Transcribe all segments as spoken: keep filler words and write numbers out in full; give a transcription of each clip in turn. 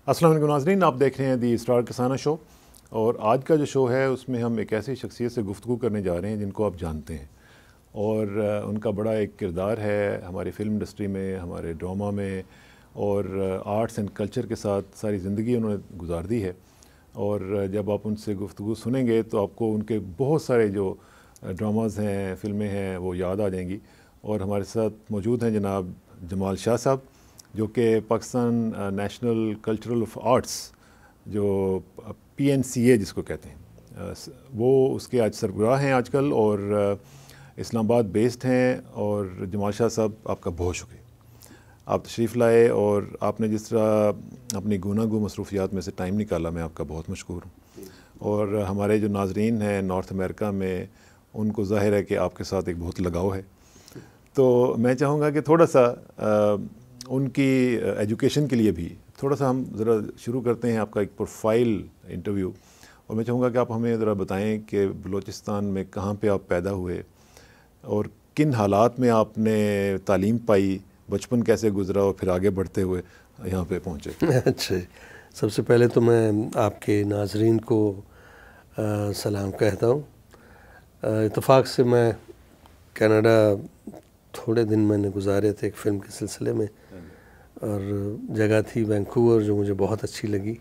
السلام علیکم ناظرین، آپ دیکھ رہے ہیں دی اسرار کسانہ شو، اور آج کا جو شو ہے اس میں ہم ایک ایسی شخصیت سے گفتگو کرنے جا رہے ہیں جن کو آپ جانتے ہیں، اور ان کا بڑا ایک کردار ہے ہماری فلم انڈسٹری میں، ہمارے ڈرامہ میں، اور آرٹس اینڈ کلچر کے ساتھ ساری زندگی انہوں نے گزار دی ہے۔ اور جب آپ ان سے گفتگو سنیں گے تو آپ کو ان کے بہت سارے جو ڈراماز ہیں، فلمیں ہیں، وہ یاد آ جائیں گی۔ اور ہمارے ساتھ موجود ہیں جناب جمال شاہ صاحب، جو کہ Pakistan national cultural of arts, جو پی این سی اے جس کو کہتے ہیں، وہ اس کے آج سربراہ ہیں آج کل، اور اسلام آباد بیسڈ ہیں۔ اور جمال شاہ صاحب، آپ کا بہت شکریہ، آپ تشریف لائے، اور آپ نے جس طرح اپنی گوناگو مصروفیات میں سے ٹائم نکالا، میں آپ کا بہت مشکور ہوں۔ اور ہمارے جو ناظرین ہیں نارتھ امریکہ میں، ان کو ظاہر ہے کہ آپ کے ساتھ ایک بہت لگاؤ ہے، تو میں چاہوں گا کہ تھوڑا سا ان کی ایجوکیشن کے لیے بھی تھوڑا سا ہم ذرا شروع کرتے ہیں آپ کا ایک پروفائل انٹرویو، اور میں چاہوں گا کہ آپ ہمیں ذرا بتائیں کہ بلوچستان میں کہاں پہ آپ پیدا ہوئے اور کن حالات میں آپ نے تعلیم پائی، بچپن کیسے گزرا، اور پھر آگے بڑھتے ہوئے یہاں پہ پہنچے۔ اچھا، سب سے پہلے تو میں آپ کے ناظرین کو سلام کہتا ہوں۔ اتفاق سے میں کینیڈا تھوڑے دن میں نے گزارے تھے ایک فلم کے سلسلے میں، اور جگہ تھی وینکوور جو مجھے بہت اچھی لگی۔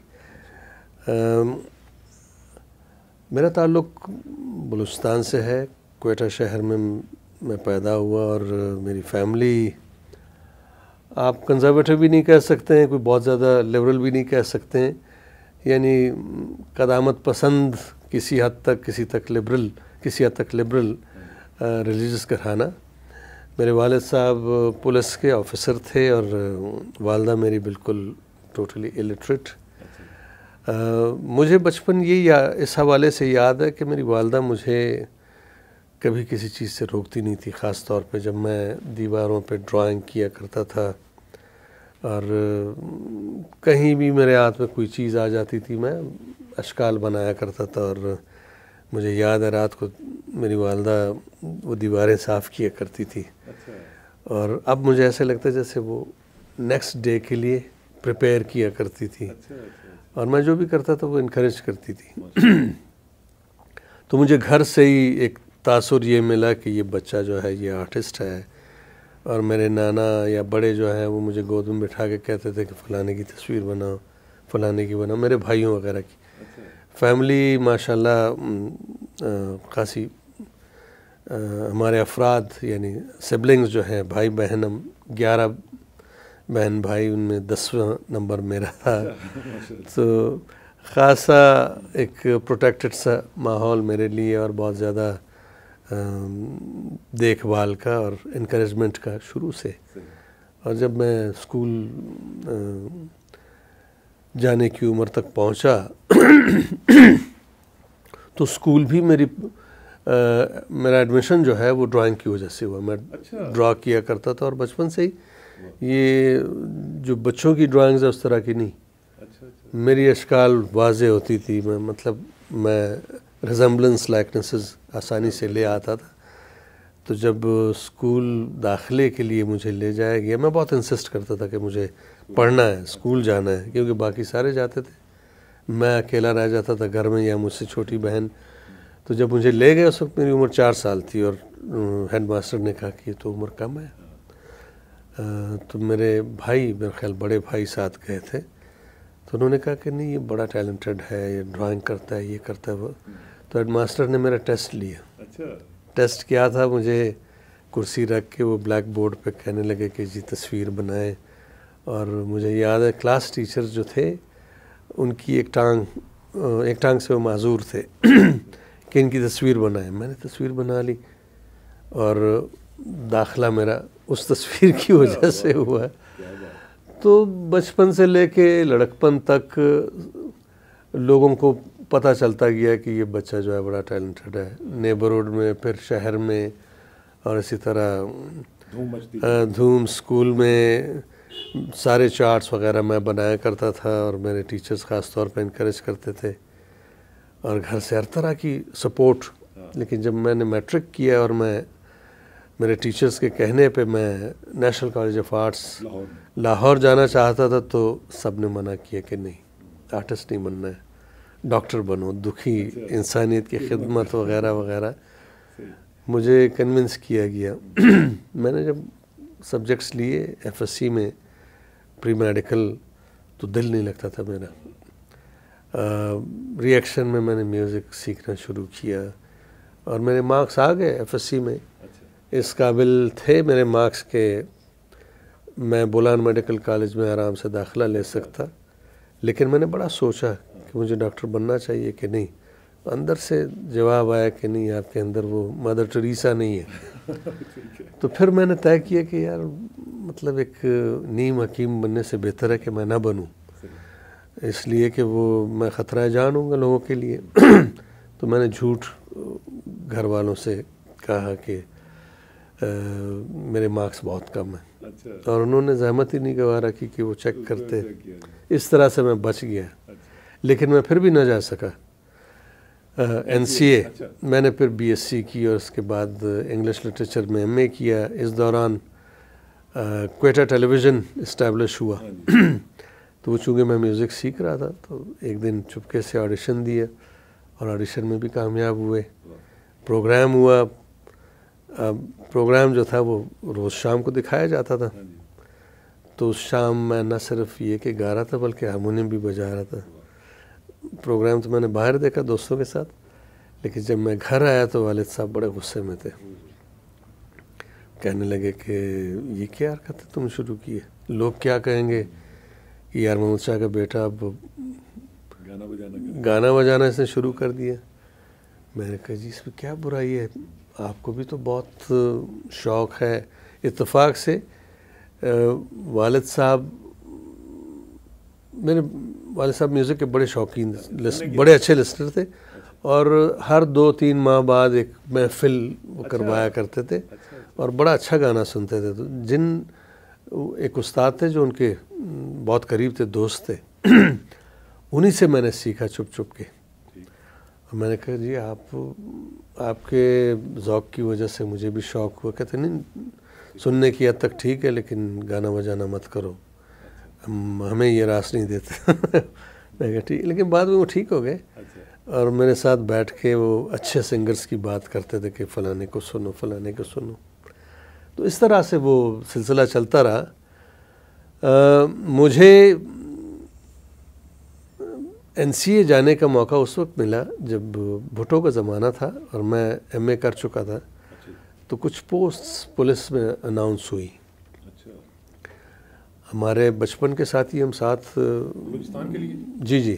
میرا تعلق بلوچستان سے ہے، کوئٹہ شہر میں میں پیدا ہوا، اور میری فیملی آپ کنزرویٹو بھی نہیں کہہ سکتے ہیں، کوئی بہت زیادہ لیبرل بھی نہیں کہہ سکتے ہیں، یعنی قدامت پسند کسی حد تک، کسی تک لبرل کسی حد تک لبرل ریلیجس گھرانہ۔ میرے والد صاحب پولیس کے آفیسر تھے، اور والدہ میری بالکل ٹوٹلی الٹریٹ۔ مجھے بچپن یہ اس حوالے سے یاد ہے کہ میری والدہ مجھے کبھی کسی چیز سے روکتی نہیں تھی، خاص طور پہ جب میں دیواروں پہ ڈرائنگ کیا کرتا تھا، اور کہیں بھی میرے ہاتھ میں کوئی چیز آ جاتی تھی میں اشکال بنایا کرتا تھا، اور مجھے یاد ہے رات کو میری والدہ وہ دیواریں صاف کیا کرتی تھی، اور اب مجھے ایسے لگتا ہے جیسے وہ نیکسٹ ڈے کے لیے پریپیئر کیا کرتی تھی، اور میں جو بھی کرتا تھا وہ انکریج کرتی تھی۔ تو مجھے گھر سے ہی ایک تاثر یہ ملا کہ یہ بچہ جو ہے یہ آرٹسٹ ہے، اور میرے نانا یا بڑے جو ہیں وہ مجھے گود میں بٹھا کے کہتے تھے کہ فلانے کی تصویر بناؤ، فلانے کی بناؤ، میرے بھائیوں وغیرہ کی۔ فیملی ماشاءاللہ خاصی ہمارے افراد یعنی سبلنگز جو ہیں، بھائی بہن، ہم گیارہ بہن بھائی، ان میں دسواں نمبر میرا تھا، تو خاصا ایک پروٹیکٹڈ سا ماحول میرے لیے، اور بہت زیادہ دیکھ بھال کا اور انکریجمنٹ کا شروع سے۔ اور جب میں اسکول جانے کی عمر تک پہنچا تو اسکول بھی میری میرا ایڈمیشن جو ہے وہ ڈرائنگ کی وجہ سے ہوا۔ میں ڈرا کیا کرتا تھا، اور بچپن سے ہی یہ جو بچوں کی ڈرائنگز ہے اس طرح کی نہیں، میری اشکال واضح ہوتی تھی، میں مطلب میں ریزمبلنس لائکنسز آسانی سے لے آتا تھا۔ تو جب اسکول داخلے کے لیے مجھے لے جایا گیا، میں بہت انسسٹ کرتا تھا کہ مجھے پڑھنا ہے، اسکول جانا ہے، کیونکہ باقی سارے جاتے تھے، میں اکیلا رہ جاتا تھا گھر میں، یا مجھ سے چھوٹی بہن۔ تو جب مجھے لے گئے اس وقت میری عمر چار سال تھی، اور ہیڈ ماسٹر نے کہا کہ یہ تو عمر کم ہے۔ تو میرے بھائی، میرے خیال بڑے بھائی ساتھ گئے تھے، تو انہوں نے کہا کہ نہیں یہ بڑا ٹیلنٹڈ ہے، یہ ڈرائنگ کرتا ہے، یہ کرتا ہے وہ۔ تو ہیڈ ماسٹر نے میرا ٹیسٹ لیا۔ ٹیسٹ کیا تھا، مجھے کرسی رکھ کے وہ بلیک بورڈ پہ کہنے لگے کہ جی تصویر بنائیں، اور مجھے یاد ہے کلاس ٹیچر جو تھے ان کی ایک ٹانگ ایک ٹانگ سے وہ معذور تھے کہ ان کی تصویر بنائیں۔ میں نے تصویر بنا لی، اور داخلہ میرا اس تصویر کی وجہ سے ہوا۔ تو بچپن سے لے کے لڑکپن تک لوگوں کو پتہ چلتا گیا کہ یہ بچہ جو ہے بڑا ٹیلنٹڈ ہے، نیبرہڈ میں، پھر شہر میں، اور اسی طرح دھوم اسکول میں سارے چارٹس وغیرہ میں بنایا کرتا تھا، اور میرے ٹیچرز خاص طور پہ انکریج کرتے تھے، اور گھر سے ہر طرح کی سپورٹ۔ لیکن جب میں نے میٹرک کیا اور میں میرے ٹیچرز کے کہنے پہ میں national college of arts Lahore جانا چاہتا تھا تو سب نے منع کیا کہ نہیں، آرٹسٹ نہیں بننا ہے، ڈاکٹر بنو، دکھی انسانیت کی خدمت وغیرہ وغیرہ. مجھے کنونس کیا گیا. میں نے جب سبجیکٹس لیے ایف ایس سی میں پری میڈیکل تو دل نہیں لگتا تھا میرا. ری ایکشن میں میں نے میوزک سیکھنا شروع کیا اور میرے مارکس آ گئے ایف ایس سی میں. اس قابل تھے میرے مارکس کہ میں بولان میڈیکل کالج میں آرام سے داخلہ لے سکتا. لیکن میں نے بڑا سوچا کہ مجھے ڈاکٹر بننا چاہیے کہ نہیں. اندر سے جواب آیا کہ نہیں، آپ کے اندر وہ مدر ٹریسا نہیں ہے. تو پھر میں نے طے کیا کہ یار مطلب ایک نیم حکیم بننے سے بہتر ہے کہ میں نہ بنوں، اس لیے کہ وہ میں خطرہ جان ہوں گا لوگوں کے لیے. تو میں نے جھوٹ گھر والوں سے کہا کہ میرے مارکس بہت کم ہیں، اور انہوں نے زحمت ہی نہیں گوارا کی کہ وہ چیک کرتے. اس طرح سے میں بچ گیا. لیکن میں پھر بھی نہ جا سکا این سی اے. میں نے پھر بی ایس سی کی اور اس کے بعد انگلش لٹریچر میں ایم اے کیا. اس دوران کوئٹہ ٹیلی ویژن اسٹیبلش ہوا. تو وہ چونکہ میں میوزک سیکھ رہا تھا تو ایک دن چپکے سے آڈیشن دیا اور آڈیشن میں بھی کامیاب ہوئے. پروگرام ہوا. پروگرام جو تھا وہ روز شام کو دکھایا جاتا تھا. تو اس شام میں نہ صرف یہ کہ گا رہا تھا بلکہ ہارمونیم بھی بجا رہا تھا. پروگرام تو میں نے باہر دیکھا دوستوں کے ساتھ، لیکن جب میں گھر آیا تو والد صاحب بڑے غصے میں تھے. کہنے لگے کہ یہ کیا حرکت ہے تم شروع کی ہے، لوگ کیا کہیں گے کہ یار محمد شاہ کا بیٹا اب گانا بجانا اس نے شروع کر دیا. میں نے کہا جی اس میں کیا برائی ہے، آپ کو بھی تو بہت شوق ہے. اتفاق سے والد صاحب میرے والد صاحب میوزک کے بڑے شوقین، بڑے اچھے لسنر تھے، اور ہر دو تین ماہ بعد ایک محفل وہ کروایا کرتے تھے اور بڑا اچھا گانا سنتے تھے. تو جن ایک استاد تھے جو ان کے بہت قریب تھے، دوست تھے، انہی سے میں نے سیکھا چھپ چھپ کے. اور میں نے کہا جی آپ آپ کے ذوق کی وجہ سے مجھے بھی شوق ہوا. کہتے نہیں سننے کی حد تک ٹھیک ہے لیکن گانا بجانا مت کرو، ہم ہمیں یہ راس نہیں دیتے. میں کہا ٹھیک. لیکن بعد میں وہ ٹھیک ہو گئے اور میرے ساتھ بیٹھ کے وہ اچھے سنگرز کی بات کرتے تھے کہ فلانے کو سنو فلانے کو سنو. تو اس طرح سے وہ سلسلہ چلتا رہا. مجھے این سی اے جانے کا موقع اس وقت ملا جب بھٹو کا زمانہ تھا اور میں ایم اے کر چکا تھا. تو کچھ پوسٹ پولیس میں اناؤنس ہوئی. ہمارے بچپن کے ساتھی ہم ساتھ بلوچستان کے لیے جی جی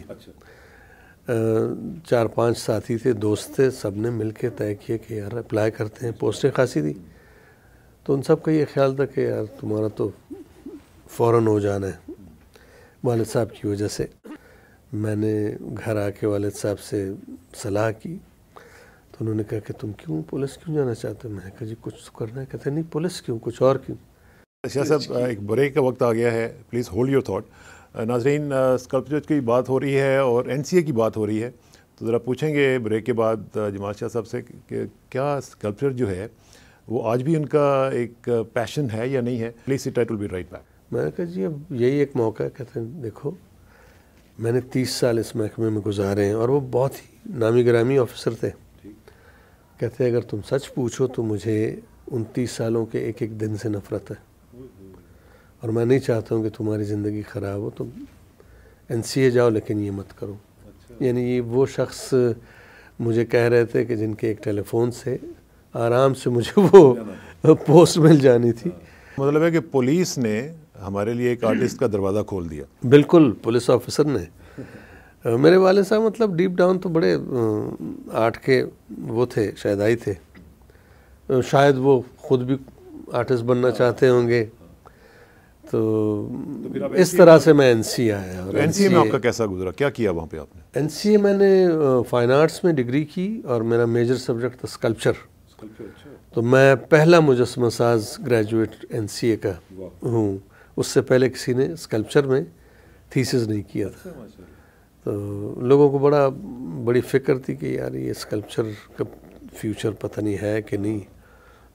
چار پانچ ساتھی تھے، دوست تھے. سب نے مل کے طے کیا کہ یار اپلائی کرتے ہیں. پوسٹیں خاصی تھی تو ان سب کا یہ خیال تھا کہ یار تمہارا تو فوراً ہو جانا ہے. والد صاحب کی وجہ سے میں نے گھر آ کے والد صاحب سے صلاح کی تو انہوں نے کہا کہ تم کیوں پولیس کیوں جانا چاہتے ہو؟ میں نے کہا جی کچھ تو کرنا ہے. کہتے نہیں پولیس کیوں، کچھ اور کیوں. شاہ صاحب ایک بریک کا وقت آ گیا ہے، پلیز ہولڈ یور تھاٹ. ناظرین اسکلپچر کی بات ہو رہی ہے اور این سی اے کی بات ہو رہی ہے، تو ذرا پوچھیں گے بریک کے بعد جمال شاہ صاحب سے کہ کیا اسکلپچر جو ہے وہ آج بھی ان کا ایک پیشن ہے یا نہیں ہے. Please sit tight will be right back. میں نے کہا جی اب یہی ایک موقع ہے. کہتے ہیں دیکھو میں نے تیس سال اس محکمے میں گزارے ہیں اور وہ بہت ہی نامی گرامی آفیسر تھے. کہتے ہیں اگر تم سچ پوچھو تو مجھے ان تیس سالوں کے ایک ایک دن سے نفرت ہے اور میں نہیں چاہتا ہوں کہ تمہاری زندگی خراب ہو. تم این سی اے جاؤ لیکن یہ مت کرو. یعنی یہ وہ شخص مجھے کہہ رہے تھے کہ جن کے ایک ٹیلی فون سے آرام سے مجھے وہ پوسٹ مل جانی تھی. مطلب ہے کہ پولیس نے ہمارے لیے ایک آرٹسٹ کا دروازہ کھول دیا. بالکل پولیس آفیسر نے. میرے والد صاحب مطلب ڈیپ ڈاؤن تو بڑے آرٹ کے وہ تھے، شائدائی تھے. شاید وہ خود بھی آرٹسٹ بننا چاہتے ہوں گے. تو اس طرح سے میں این سی آیا. اور این سی اے میں آپ کا کیسا گزرا، کیا کیا وہاں پہ آپ نے؟ این سی اے میں نے فائن آرٹس میں ڈگری کی اور میرا میجر سبجیکٹ تھا اسکلپچر. تو میں پہلا مجسمہ ساز گریجویٹ این سی اے کا ہوں. اس سے پہلے کسی نے اسکلپچر میں تھیسس نہیں کیا تھا. تو لوگوں کو بڑا بڑی فکر تھی کہ یار یہ اسکلپچر کا فیوچر پتہ نہیں ہے کہ نہیں.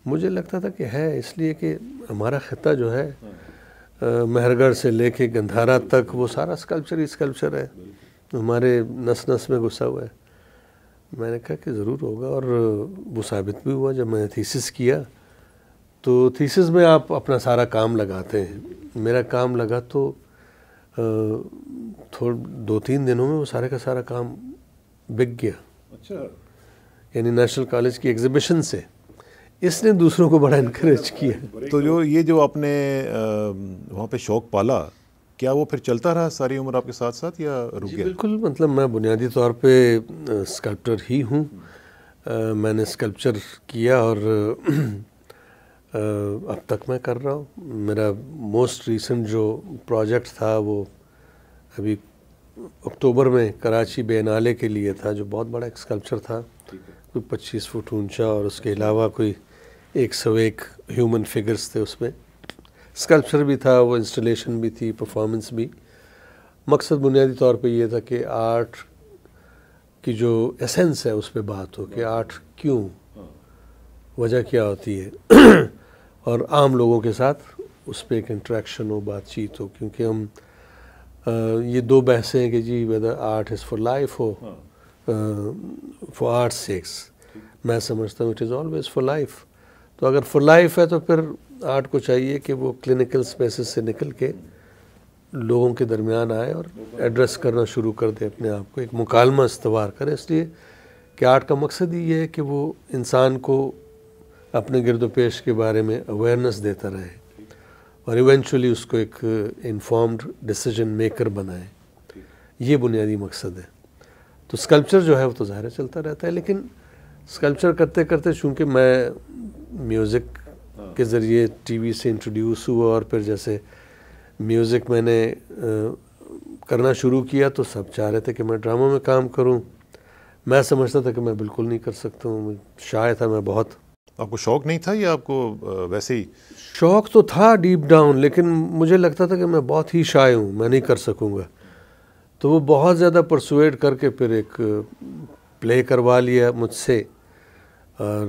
مجھے لگتا تھا کہ ہے، اس لیے کہ ہمارا خطہ جو ہے مہرگڑھ سے لے کے گندھارا تک وہ سارا اسکلپچر ہی اسکلپچر ہے، ہمارے نس نس میں گھسا ہوا ہے۔ میں نے کہا کہ ضرور ہوگا، اور وہ ثابت بھی ہوا۔ جب میں نے تھیسس کیا تو تھیسس میں آپ اپنا سارا کام لگاتے ہیں، میرا کام لگا تو تھوڑ دو تین دنوں میں وہ سارے کا سارا کام بک گیا۔ اچھا، یعنی نیشنل کالج کی ایگزیبیشن سے اس نے دوسروں کو بڑا انکریج کیا۔ تو جو یہ جو آپ نے وہاں پہ شوق پالا، کیا وہ پھر چلتا رہا ساری عمر آپ کے ساتھ ساتھ یا رک گیا؟ بالکل، مطلب میں بنیادی طور پہ اسکلپٹر ہی ہوں۔ میں نے اسکلپچر کیا اور اب تک میں کر رہا ہوں۔ میرا موسٹ ریسنٹ جو پروجیکٹ تھا وہ ابھی اکتوبر میں کراچی بینالے کے لیے تھا، جو بہت بڑا ایک اسکلپچر تھا، کوئی پچیس فٹ اونچا، اور اس کے علاوہ کوئی ایک سو ایک ہیومن فگرز تھے اس میں۔ اسکلپچر بھی تھا، وہ انسٹالیشن بھی تھی، پرفارمنس بھی۔ مقصد بنیادی طور پہ یہ تھا کہ آرٹ کی جو ایسنس ہے اس پہ بات ہو، کہ آرٹ کیوں، وجہ کیا ہوتی ہے، اور عام لوگوں کے ساتھ اس پہ ایک انٹریکشن ہو، بات چیت ہو۔ کیونکہ ہم یہ دو بحثیں ہیں کہ جی whether art is for life ہو فار آرٹ سیکس، میں سمجھتا ہوں it is always for life. تو اگر فار لائف ہے تو پھر آرٹ کو چاہیے کہ وہ کلینکل اسپیسز سے نکل کے لوگوں کے درمیان آئے اور ایڈریس کرنا شروع کر دے اپنے آپ کو، ایک مکالمہ استوار کرے۔ اس لیے کہ آرٹ کا مقصد ہی یہ ہے کہ وہ انسان کو اپنے گرد و پیش کے بارے میں اویئرنیس دیتا رہے، اور ایونچولی اس کو ایک انفارمڈ ڈیسیجن میکر بنائے۔ یہ بنیادی مقصد ہے۔ تو اسکلپچر جو ہے وہ تو ظاہر چلتا رہتا ہے، لیکن اسکلپچر کرتے کرتے چونکہ میں میوزک کے ذریعے ٹی وی سے انٹروڈیوس ہوا، اور پھر جیسے میوزک میں نے کرنا شروع کیا تو سب چاہ رہے تھے کہ میں ڈراموں میں کام کروں۔ میں سمجھتا تھا کہ میں بالکل نہیں کر سکتا ہوں، شائع تھا میں بہت۔ آپ کو شوق نہیں تھا یا آپ کو ویسے ہی؟ شوق تو تھا ڈیپ ڈاؤن، لیکن مجھے لگتا تھا کہ میں بہت ہی شائع ہوں، میں نہیں کر سکوں گا۔ تو وہ بہت زیادہ پرسویٹ کر کے پھر ایک پلے کروا لیا مجھ سے، اور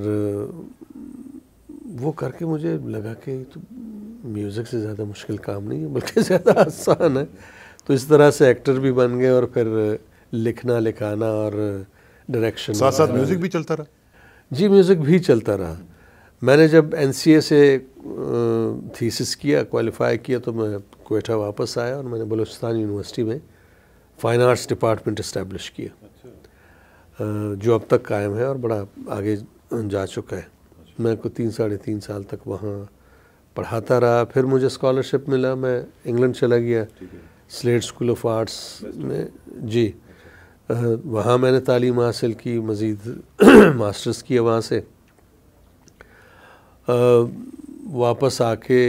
وہ کر کے مجھے لگا کہ تو میوزک سے زیادہ مشکل کام نہیں ہے، بلکہ زیادہ آسان ہے۔ تو اس طرح سے ایکٹر بھی بن گئے، اور پھر لکھنا لکھانا اور ڈائریکشن، ساتھ ساتھ میوزک بھی چلتا رہا؟ جی میوزک بھی چلتا رہا۔ میں نے جب این سی اے سے تھیسس کیا، کوالیفائی کیا، تو میں کوئٹہ واپس آیا اور میں نے بلوچستان یونیورسٹی میں فائن آرٹس ڈپارٹمنٹ اسٹیبلش کیا، جو اب تک قائم ہے اور بڑا آگے جا چکا ہے۔ میں کو تین ساڑھے تین سال تک وہاں پڑھاتا رہا۔ پھر مجھے اسکالرشپ ملا، میں انگلینڈ چلا گیا سلیٹ اسکول آف آرٹس میں، جی وہاں میں نے تعلیم حاصل کی، مزید ماسٹرز کیا وہاں سے۔ واپس آ کے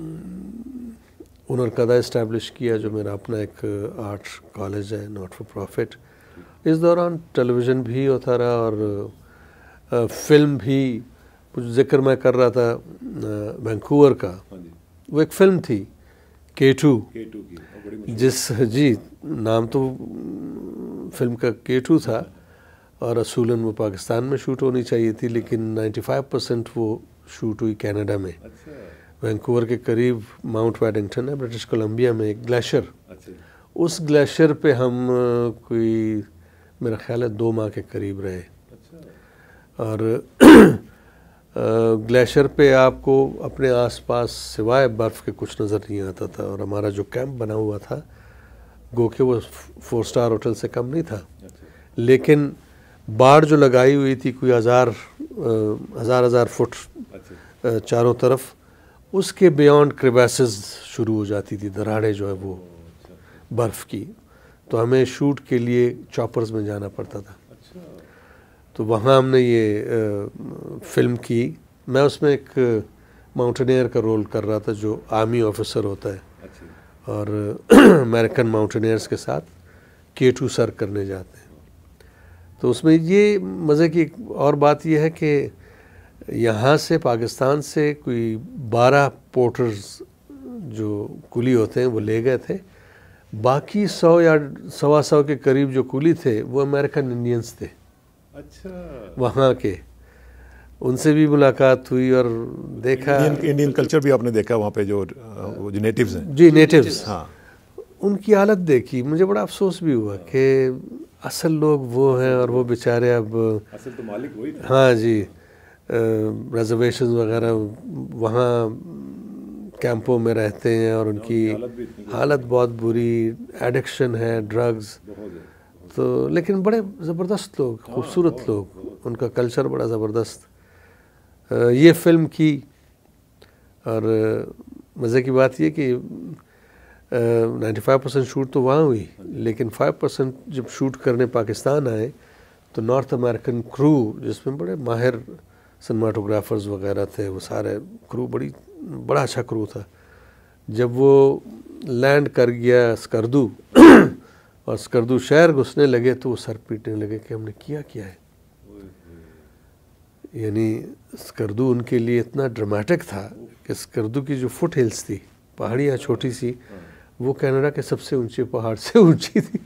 ہنر کدہ اسٹیبلش کیا، جو میرا اپنا ایک آرٹ کالج ہے، ناٹ فار پروفٹ۔ اس دوران ٹیلی ویژن بھی ہوتا رہا، اور فلم بھی، کچھ ذکر میں کر رہا تھا وینکوور کا، وہ ایک فلم تھی کے ٹو، جس جی نام تو فلم کا کے ٹو تھا، اور اصولاً وہ پاکستان میں شوٹ ہونی چاہیے تھی، لیکن نائنٹی فائیو پرسینٹ وہ شوٹ ہوئی کینیڈا میں، وینکوور کے قریب ماؤنٹ ویڈنگٹن ہے برٹش کولمبیا میں، ایک گلیشر۔ اس گلیشر پہ ہم کوئی میرا خیال ہے دو ماہ کے قریب رہے، اور گلیشیر پہ آپ کو اپنے آس پاس سوائے برف کے کچھ نظر نہیں آتا تھا، اور ہمارا جو کیمپ بنا ہوا تھا گو کہ وہ فور سٹار ہوٹل سے کم نہیں تھا، لیکن باڑ جو لگائی ہوئی تھی کوئی ہزار ہزار ہزار فٹ چاروں طرف، اس کے بیانڈ کریویسز شروع ہو جاتی تھی، دراڑیں جو ہے وہ برف کی، تو ہمیں شوٹ کے لیے چاپرز میں جانا پڑتا تھا۔ تو وہاں ہم نے یہ فلم کی، میں اس میں ایک ماؤنٹینئر کا رول کر رہا تھا جو آرمی آفیسر ہوتا ہے، اور امریکن ماؤنٹینئرز کے ساتھ کے ٹو سر کرنے جاتے ہیں۔ تو اس میں یہ مزے کی ایک اور بات یہ ہے کہ یہاں سے پاکستان سے کوئی بارہ پورٹرز جو کولی ہوتے ہیں وہ لے گئے تھے، باقی سو یا سوا سو کے قریب جو کولی تھے وہ امریکن انڈینز تھے، اچھا وہاں کے۔ ان سے بھی ملاقات ہوئی اور دیکھا. انڈین کلچر بھی آپ نے دیکھا وہاں پہ جو جو نیٹیوز ہیں. جی نیٹیوز. ہاں. ان کی حالت دیکھی, مجھے بڑا افسوس بھی ہوا کہ اصل لوگ وہ ہیں اور وہ بیچارے اب اصل تو مالک وہی تھے. ہاں جی, ریزرویشنز وغیرہ وہاں کیمپوں میں رہتے ہیں اور ان کی حالت بہت بری, ایڈکشن ہے ڈرگز. تو لیکن بڑے زبردست لوگ, خوبصورت لوگ, ان کا کلچر بڑا زبردست. یہ فلم کی, اور مزے کی بات یہ کہ نائنٹی فائیو پرسینٹ شوٹ تو وہاں ہوئی, لیکن فائیو پرسینٹ جب شوٹ کرنے پاکستان آئے تو نارتھ امریکن کرو جس میں بڑے ماہر سنماٹوگرافرز وغیرہ تھے, وہ سارے کرو بڑی بڑا اچھا کرو تھا. جب وہ لینڈ کر گیا اسکردو اور اسکردو شہر گھسنے لگے تو وہ سر پیٹنے لگے کہ ہم نے کیا کیا ہے. یعنی اسکردو ان کے لیے اتنا ڈرامیٹک تھا کہ اسکردو کی جو فٹ ہلز تھی, پہاڑیاں چھوٹی سی, وہ کینیڈا کے سب سے اونچے پہاڑ سے اونچی تھی.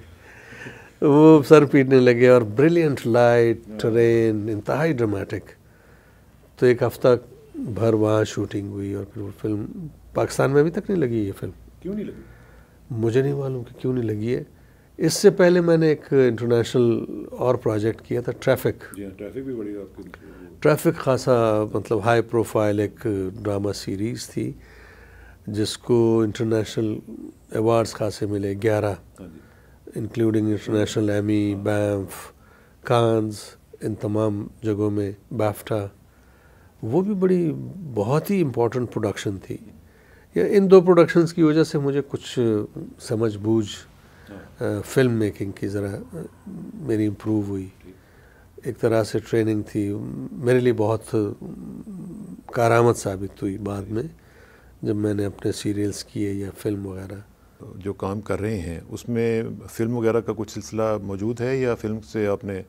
وہ سر پیٹنے لگے, اور بریلینٹ لائٹ, ٹرین, انتہائی ڈرامیٹک. تو ایک ہفتہ بھر وہاں شوٹنگ ہوئی, اور پھر وہ فلم پاکستان میں ابھی تک نہیں لگی. یہ فلم کیوں نہیں لگی؟ مجھے نہیں معلوم کہ کیوں نہیں لگی ہے. اس سے پہلے میں نے ایک انٹرنیشنل اور پروجیکٹ کیا تھا, ٹریفک. جی ٹریفک بھی بڑی آپ کی. ٹریفک خاصا مطلب ہائی پروفائل ایک ڈرامہ سیریز تھی جس کو انٹرنیشنل ایوارڈز خاصے ملے, گیارہ, including international Emmy, Banff, Cannes, ان تمام جگہوں میں, بافٹا. وہ بھی بڑی بہت ہی امپورٹنٹ پروڈکشن تھی. یا ان دو پروڈکشنز کی وجہ سے مجھے کچھ سمجھ بوجھ فلم میکنگ کی ذرا میری امپروو ہوئی. ایک طرح سے ٹریننگ تھی میرے لیے, بہت کارآمد ثابت ہوئی بعد میں جب میں نے اپنے سیریلز کیے یا فلم وغیرہ. جو کام کر رہے ہیں اس میں فلم وغیرہ کا کچھ سلسلہ موجود ہے, یا فلم سے آپ نے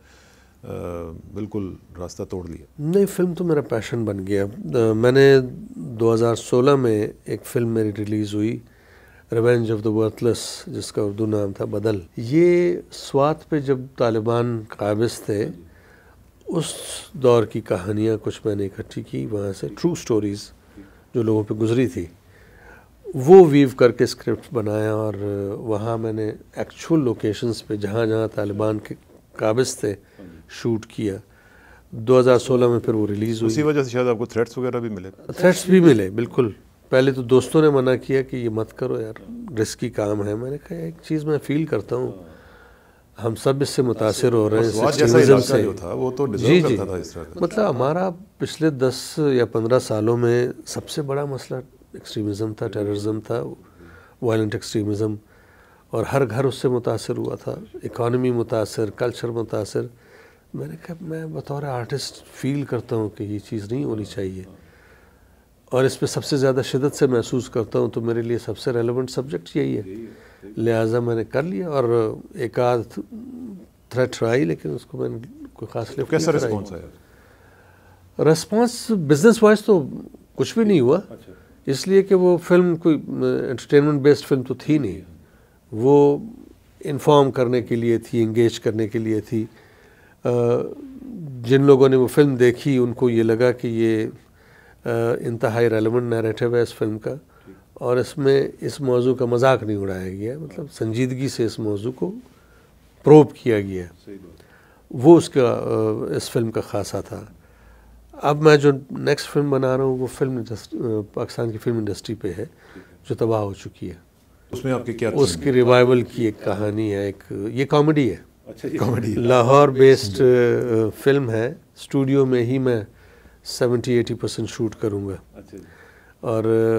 بالکل راستہ توڑ لیا؟ نہیں, فلم تو میرا پیشن بن گیا. میں نے دو ہزار سولہ میں ایک فلم میری ریلیز ہوئی, ریونج آف دا ورتھ لیس, جس کا اردو نام تھا بدل. یہ سوات پہ جب طالبان قابض تھے اس دور کی کہانیاں کچھ میں نے اکٹھی کی وہاں سے, ٹرو سٹوریز جو لوگوں پہ گزری تھی, وہ ویو کر کے اسکرپٹ بنایا. اور وہاں میں نے ایکچول لوکیشنز پہ جہاں جہاں طالبان کے قابض تھے شوٹ کیا. دو ہزار سولہ میں پھر وہ ریلیز ہوئی. اسی وجہ سے شاید آپ کو تھریٹس وغیرہ بھی ملے؟ تھریٹس بھی ملے, بالکل. پہلے تو دوستوں نے منع کیا کہ یہ مت کرو یار, رسکی کام ہے. میں نے کہا ایک چیز میں فیل کرتا ہوں, ہم سب اس سے متاثر ہو رہے ہیں ایکسٹریمزم سے. وہ تو جی جی, مطلب ہمارا پچھلے دس یا پندرہ سالوں میں سب سے بڑا مسئلہ ایکسٹریمزم تھا, ٹیررزم تھا, وائلنٹ ایکسٹریمزم, اور ہر گھر اس سے متاثر ہوا تھا, اکانومی متاثر, کلچر متاثر. میں نے کہا میں بطور آرٹسٹ فیل کرتا ہوں کہ یہ چیز نہیں ہونی چاہیے, اور اس پہ سب سے زیادہ شدت سے محسوس کرتا ہوں, تو میرے لیے سب سے ریلیونٹ سبجیکٹ یہی ہے. لہٰذا میں نے کر لیا, اور ایک آدھ تھریٹ آئی لیکن اس کو میں نے کوئی خاص لفٹ نہیں کرائی. رسپانس آیا؟ رسپانس بزنس وائز تو کچھ بھی نہیں ہوا, اس لیے کہ وہ فلم کوئی انٹرٹینمنٹ بیسڈ فلم تو تھی نہیں, وہ انفارم کرنے کے لیے تھی, انگیج کرنے کے لیے تھی. جن لوگوں نے وہ فلم دیکھی ان کو یہ لگا کہ یہ انتہائی ریلیونٹ نیریٹو ہے اس فلم کا, اور اس میں اس موضوع کا مذاق نہیں اڑایا گیا, مطلب سنجیدگی سے اس موضوع کو پروب کیا گیا. وہ اس کا اس فلم کا خاصہ تھا. اب میں جو نیکسٹ فلم بنا رہا ہوں وہ فلم پاکستان کی فلم انڈسٹری پہ ہے جو تباہ ہو چکی ہے. اس میں آپ کی کیا؟ اس کی ریوائول کی ایک کہانی ہے, ایک یہ کامیڈی ہے. اچھا, کامیڈی لاہور بیسڈ فلم ہے. اسٹوڈیو میں ہی میں سیونٹی ایٹی پرسینٹ شوٹ کروں گا, اور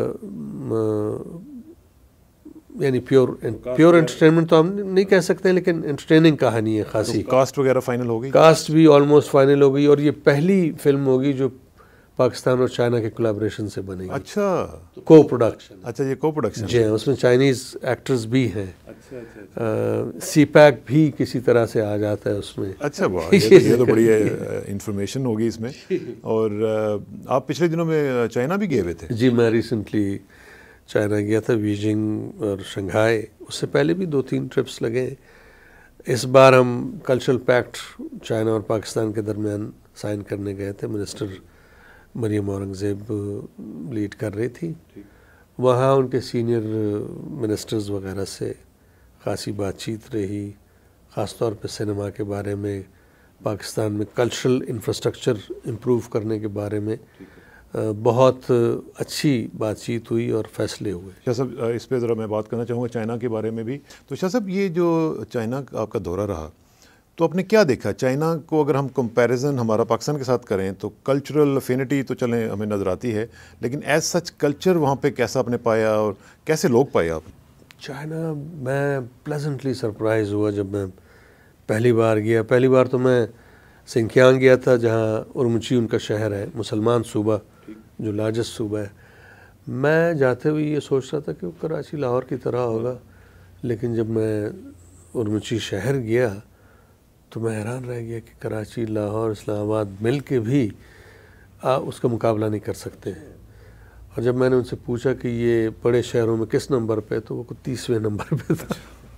یعنی پیور پیور انٹرٹینمنٹ تو ہم نہیں کہہ سکتے, لیکن انٹرٹیننگ کہانی ہے خاصی. کاسٹ وغیرہ فائنل ہو گئی؟ کاسٹ بھی آلموسٹ فائنل ہو گئی, اور یہ پہلی فلم ہوگی جو پاکستان اور چائنا کے کولیبریشن سے بنے گی. اچھا, کو پروڈکشن. اچھا, یہ کو پروڈکشن جی, اس میں چائنیز ایکٹرز بھی ہیں. سی پیک بھی کسی طرح سے آ جاتا ہے اس میں. اچھا, واہ, یہ تو بڑی انفارمیشن ہوگی اس میں. اور آپ پچھلے دنوں میں چائنا بھی گئے ہوئے تھے؟ جی, میں ریسنٹلی چائنا گیا تھا, بیجنگ اور شنگھائی. اس سے پہلے بھی دو تین ٹرپس لگے. اس بار ہم کلچرل پیکٹ چائنا اور پاکستان کے درمیان سائن کرنے گئے تھے، منسٹر مریم اورنگزیب لیڈ کر رہی تھی. وہاں ان کے سینئر منسٹرز وغیرہ سے خاصی بات چیت رہی، خاص طور پہ سنیما کے بارے میں، پاکستان میں کلچرل انفراسٹرکچر امپروو کرنے کے بارے میں بہت اچھی بات چیت ہوئی اور فیصلے ہوئے. شاہ صاحب اس پہ ذرا میں بات کرنا چاہوں گا چائنا کے بارے میں بھی. تو شاہ صاحب یہ جو چائنا آپ کا دورہ رہا تو آپ نے کیا دیکھا؟ چائنا کو اگر ہم کمپیریزن ہمارا پاکستان کے ساتھ کریں تو کلچرل افینٹی تو چلیں ہمیں نظر آتی ہے، لیکن ایز سچ کلچر وہاں پہ کیسا آپ نے پایا اور کیسے لوگ پائے آپ؟ چائنا میں پلیزنٹلی سرپرائز ہوا جب میں پہلی بار گیا. پہلی بار تو میں سنکیانگ گیا تھا جہاں اورمچی ان کا شہر ہے، مسلمان صوبہ جو لارجسٹ صوبہ ہے. میں جاتے ہوئے یہ سوچ رہا تھا کہ وہ کراچی لاہور کی طرح ہوگا، لیکن جب میں اورمچی شہر گیا تو میں حیران رہ گیا کہ کراچی، لاہور، اسلام آباد مل کے بھی اس کا مقابلہ نہیں کر سکتے ہیں. اور جب میں نے ان سے پوچھا کہ یہ بڑے شہروں میں کس نمبر پہ، تو وہ تیسویں نمبر پہ تھا.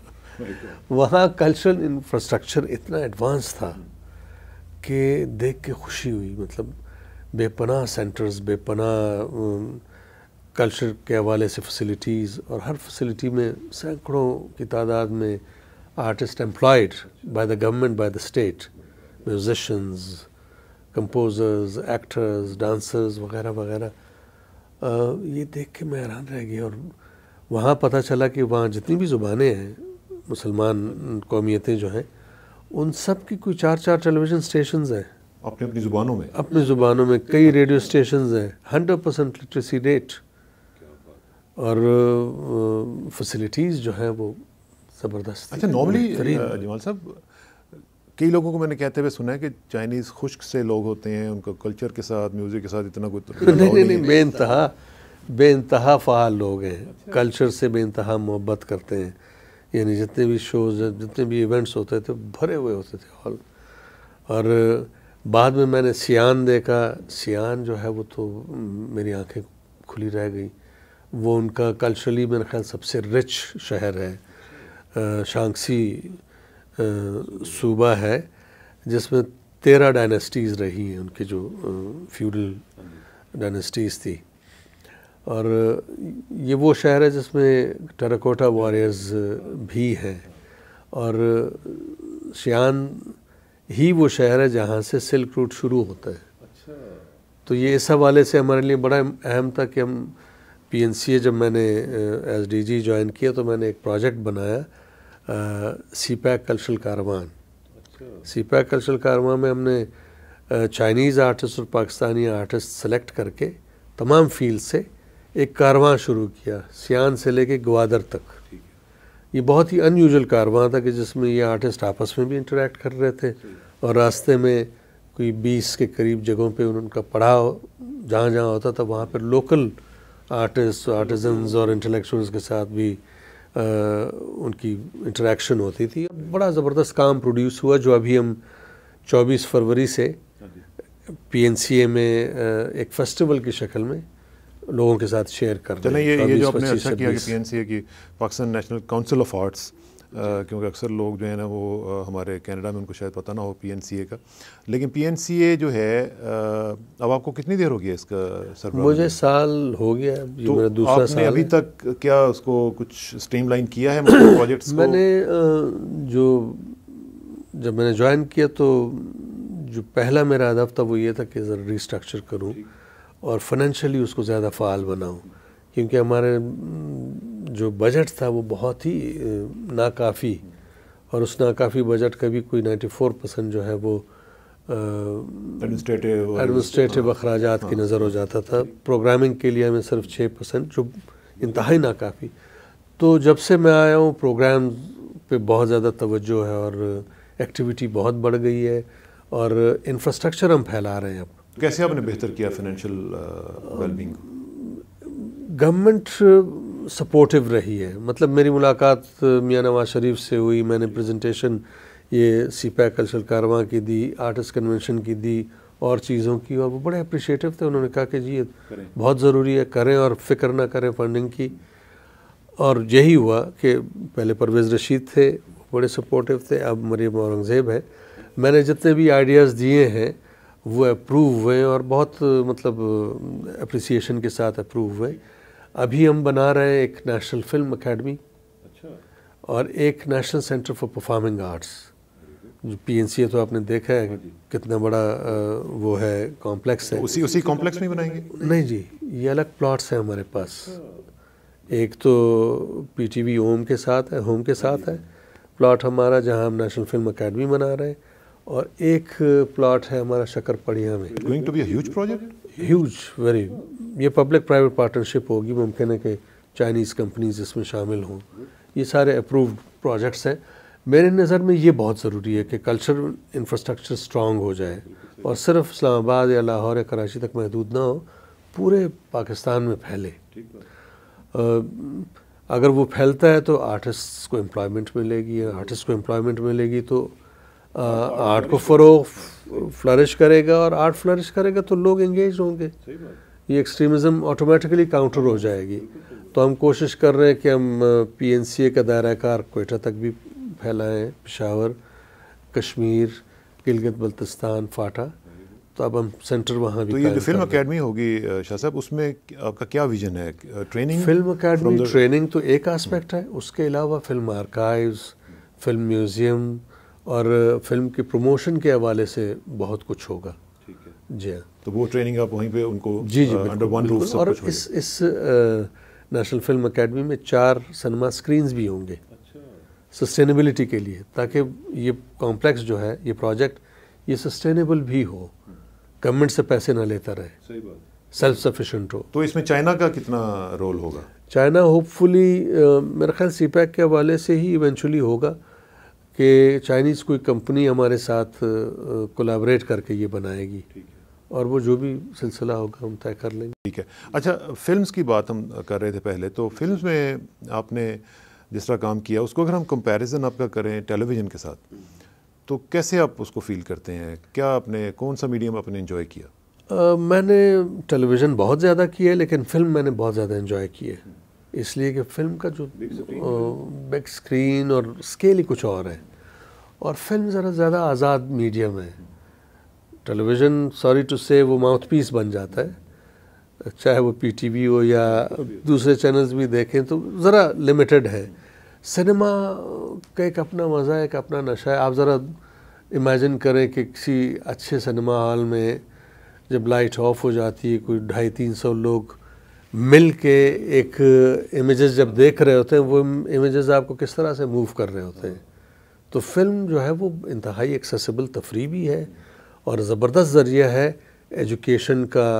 وہاں کلچرل انفراسٹرکچر اتنا ایڈوانس تھا کہ دیکھ کے خوشی ہوئی. مطلب بے پناہ سینٹرز، بے پناہ کلچر کے حوالے سے فیسلٹیز، اور ہر فیسلٹی میں سینکڑوں کی تعداد میں artist employed by the government, by the state, musicians, composers, actors, dancers وغیرہ وغیرہ. یہ دیکھ کے میں حیران رہ گیا. اور وہاں پتہ چلا کہ وہاں جتنی بھی زبانیں ہیں، مسلمان قومیتیں جو ہیں، ان سب کی کوئی چار چار ٹیلی ویژن اسٹیشنز ہیں اپنی اپنی زبانوں میں اپنی زبانوں میں کئی ریڈیو اسٹیشنز ہیں، ہنڈریڈ پرسینٹ لٹریسی ریٹ، اور فیسلٹیز جو ہیں وہ زبردست. اچھا نارملی جمال صاحب کئی لوگوں کو میں نے کہتے ہوئے سنا ہے کہ چائنیز خشک سے لوگ ہوتے ہیں، ان کا کلچر کے ساتھ، میوزک کے ساتھ اتنا کوئی نہیں نہیں نہیں بے انتہا بے انتہا فعال لوگ ہیں، کلچر سے بے انتہا محبت کرتے ہیں. یعنی جتنے بھی شوز، جتنے بھی ایونٹس ہوتے تھے بھرے ہوئے ہوتے تھے ہال. اور بعد میں میں نے سیان دیکھا. سیان جو ہے وہ تو میری آنکھیں کھلی رہ گئی. وہ ان کا کلچرلی میرے خیال سب سے رچ شہر ہے. شانگسی صوبہ ہے جس میں تیرہ ڈائنیسٹیز رہی ہیں، ان کے جو فیوڈل ڈائنیسٹیز تھی. اور یہ وہ شہر ہے جس میں ٹیراکوٹا واریئرز بھی ہیں. اور شیان ہی وہ شہر ہے جہاں سے سلک روٹ شروع ہوتا ہے. تو یہ اس حوالے سے ہمارے لیے بڑا اہم تھا کہ ہم پی این سی اے، جب میں نے ایز ڈی جی جوائن کیا تو میں نے ایک پروجیکٹ بنایا، سی پیک کلچرل کاروان. سی پیک کلچرل کاروان میں ہم نے چائنیز آرٹسٹ اور پاکستانی آرٹسٹ سلیکٹ کر کے تمام فیلڈ سے ایک کارواں شروع کیا، سیان سے لے کے گوادر تک. یہ بہت ہی ان یوزول کارواں تھا کہ جس میں یہ آرٹسٹ آپس میں بھی انٹریکٹ کر رہے تھے، اور راستے میں کوئی بیس کے قریب جگہوں پہ ان کا پڑاؤ جہاں جہاں ہوتا تھا وہاں پہ لوکل آرٹسٹ، آرٹیزنز اور انٹلیکچوئلز کے ساتھ بھی ان کی انٹریکشن ہوتی تھی. بڑا زبردست کام پروڈیوس ہوا جو ابھی ہم چوبیس فروری سے پی این سی اے میں ایک فیسٹیول کی شکل میں لوگوں کے ساتھ شیئر کر رہے ہیں. چلیں یہ یہ جو آپ نے اچھا کیا کہ پی این سی اے کی Pakistan national council of arts, کیونکہ اکثر لوگ جو ہے نا وہ ہمارے کینیڈا میں ان کو شاید پتہ نہ ہو پی این سی اے کا، لیکن پی این سی اے جو ہے اب آپ کو کتنی دیر ہو گئی ہے اس کا سربراہ؟ مجھے سال ہو گیا، یہ میرا دوسرا سال ہے. ابھی تک کیا اس کو کچھ اسٹریم لائن کیا ہے مطلب پروجیکٹس کو؟ میں نے جو جب میں نے جوائن کیا تو جو پہلا میرا ہدف تھا وہ یہ تھا کہ ذرا ریسٹرکچر کروں اور فائنینشلی اس کو زیادہ فعال بناؤں، کیونکہ ہمارے جو بجٹ تھا وہ بہت ہی ناکافی، اور اس ناکافی بجٹ کا بھی کوئی نائنٹی فور پرسینٹ جو ہے وہ ایڈمنسٹریٹو اخراجات کی نظر ہو جاتا تھا. پروگرامنگ کے لیے ہمیں صرف چھ پرسینٹ، جو انتہائی ناکافی. تو جب سے میں آیا ہوں پروگرام پہ بہت زیادہ توجہ ہے اور ایکٹیویٹی بہت بڑھ گئی ہے، اور انفراسٹرکچر ہم پھیلا رہے ہیں. اب کیسے آپ نے بہتر کیا financial well being? Government supportive رہی ہے. مطلب میری ملاقات میاں نواز شریف سے ہوئی، میں نے پریزنٹیشن یہ سی پیک کلچرل کارواں کی دی، آرٹسٹ کنونشن کی دی، اور چیزوں کی، اور وہ بڑے اپریشیٹو تھے. انہوں نے کہا کہ جی یہ بہت ضروری ہے، کریں اور فکر نہ کریں فنڈنگ کی. اور یہی ہوا کہ پہلے پرویز رشید تھے، بڑے سپورٹیو تھے، اب مریم اورنگزیب ہے. میں نے جتنے بھی آئیڈیاز دیے ہیں وہ اپروو ہوئے اور بہت مطلب اپریسیشن کے ساتھ اپروو ہوئے. ابھی ہم بنا رہے ہیں ایک نیشنل فلم اکیڈمی اور ایک national centre for performing arts. جو پی این سی ہے تو آپ نے دیکھا ہے کتنا بڑا وہ ہے, کمپلیکس ہے. اسی اسی کمپلیکس میں بنائیں گے؟ نہیں جی, یہ الگ پلاٹس ہیں ہمارے پاس. ایک تو پی ٹی وی ہوم کے ساتھ ہے, ہوم کے ساتھ ہے پلاٹ ہمارا, جہاں ہم نیشنل فلم اکیڈمی بنا رہے ہیں, اور ایک پلاٹ ہے ہمارا شکر پڑیاں میں. Going to be a huge project. Huge very. یہ پبلک پرائیویٹ پارٹنرشپ ہوگی. ممکن ہے کہ چائنیز کمپنیز اس میں شامل ہوں. یہ سارے اپرووڈ پروجیکٹس ہیں. میرے نظر میں یہ بہت ضروری ہے کہ کلچر انفراسٹرکچر اسٹرانگ ہو جائے اور صرف اسلام آباد یا لاہور یا کراچی تک محدود نہ ہو, پورے پاکستان میں پھیلے. اگر وہ پھیلتا ہے تو آرٹسٹ کو امپلائمنٹ ملے گی, آرٹسٹ کو امپلائمنٹ ملے گی تو آرٹ کو فروغ فلرش کرے گا, اور آرٹ فلرش کرے گا تو لوگ انگیج ہوں گے. یہ ایکسٹریمزم آٹومیٹکلی کاؤنٹر ہو جائے گی. تو ہم کوشش کر رہے ہیں کہ ہم پی این سی اے کا دائرہ کار کوئٹہ تک بھی پھیلائیں, پشاور, کشمیر, گلگت بلتستان, فاٹا. تو اب ہم سینٹر وہاں بھی. تو یہ جو فلم اکیڈمی ہوگی شاہ صاحب, اس میں آپ کا کیا ویژن ہے؟ ٹریننگ. فلم اکیڈمی ٹریننگ تو ایک آسپیکٹ ہے, اس کے علاوہ فلم آرکائیوز, فلم میوزیم اور فلم کی پروموشن کے حوالے سے بہت کچھ ہوگا. جی ہاں. تو وہ ٹریننگ آپ وہیں پہ ان کو جی جی انڈر ون روف. اور اس اس نیشنل فلم اکیڈمی میں چار سنیما اسکرینز بھی ہوں گے سسٹینیبلٹی کے لیے, تاکہ یہ کمپلیکس جو ہے, یہ پروجیکٹ, یہ سسٹینیبل بھی ہو, گورنمنٹ سے پیسے نہ لیتا رہے, سیلف سفیشینٹ ہو. تو اس میں چائنا کا کتنا رول ہوگا؟ چائنا ہوپ فلی میرا خیال سی پیک کے حوالے سے ہی ایونچولی ہوگا کہ چائنیز کوئی کمپنی ہمارے ساتھ کولیبریٹ کر کے یہ بنائے گی, اور وہ جو بھی سلسلہ ہوگا ہم طے کر لیں گے. ٹھیک ہے. اچھا, فلمز کی بات ہم کر رہے تھے پہلے, تو فلمز میں آپ نے جس طرح کام کیا, اس کو اگر ہم کمپیریزن آپ کا کریں ٹیلی ویژن کے ساتھ, تو کیسے آپ اس کو فیل کرتے ہیں؟ کیا آپ نے, کون سا میڈیم آپ نے انجوائے کیا؟ uh, میں نے ٹیلی ویژن بہت زیادہ کی ہے, لیکن فلم میں نے بہت زیادہ انجوائے کی ہے, اس لیے کہ فلم کا جو بگ اسکرین اور اسکیل ہی کچھ اور ہے, اور فلم ذرا زیادہ آزاد میڈیم ہے. ٹیلی ویژن سوری ٹو سے وہ ماؤتھ پیس بن جاتا ہے, چاہے وہ پی ٹی وی ہو یا دوسرے چینلز بھی دیکھیں تو ذرا لمیٹڈ ہے. سنیما کا ایک اپنا مزہ ہے, ایک اپنا نشہ ہے. آپ ذرا امیجن کریں کہ کسی اچھے سنیما ہال میں جب لائٹ آف ہو جاتی ہے, کوئی ڈھائی تین سو لوگ مل کے ایک امیجز جب دیکھ رہے ہوتے ہیں, وہ امیجز آپ کو کس طرح سے موو کر رہے ہوتے ہیں. تو فلم جو ہے وہ انتہائی ایکسیسیبل تفریح بھی ہے, اور زبردست ذریعہ ہے ایجوکیشن کا,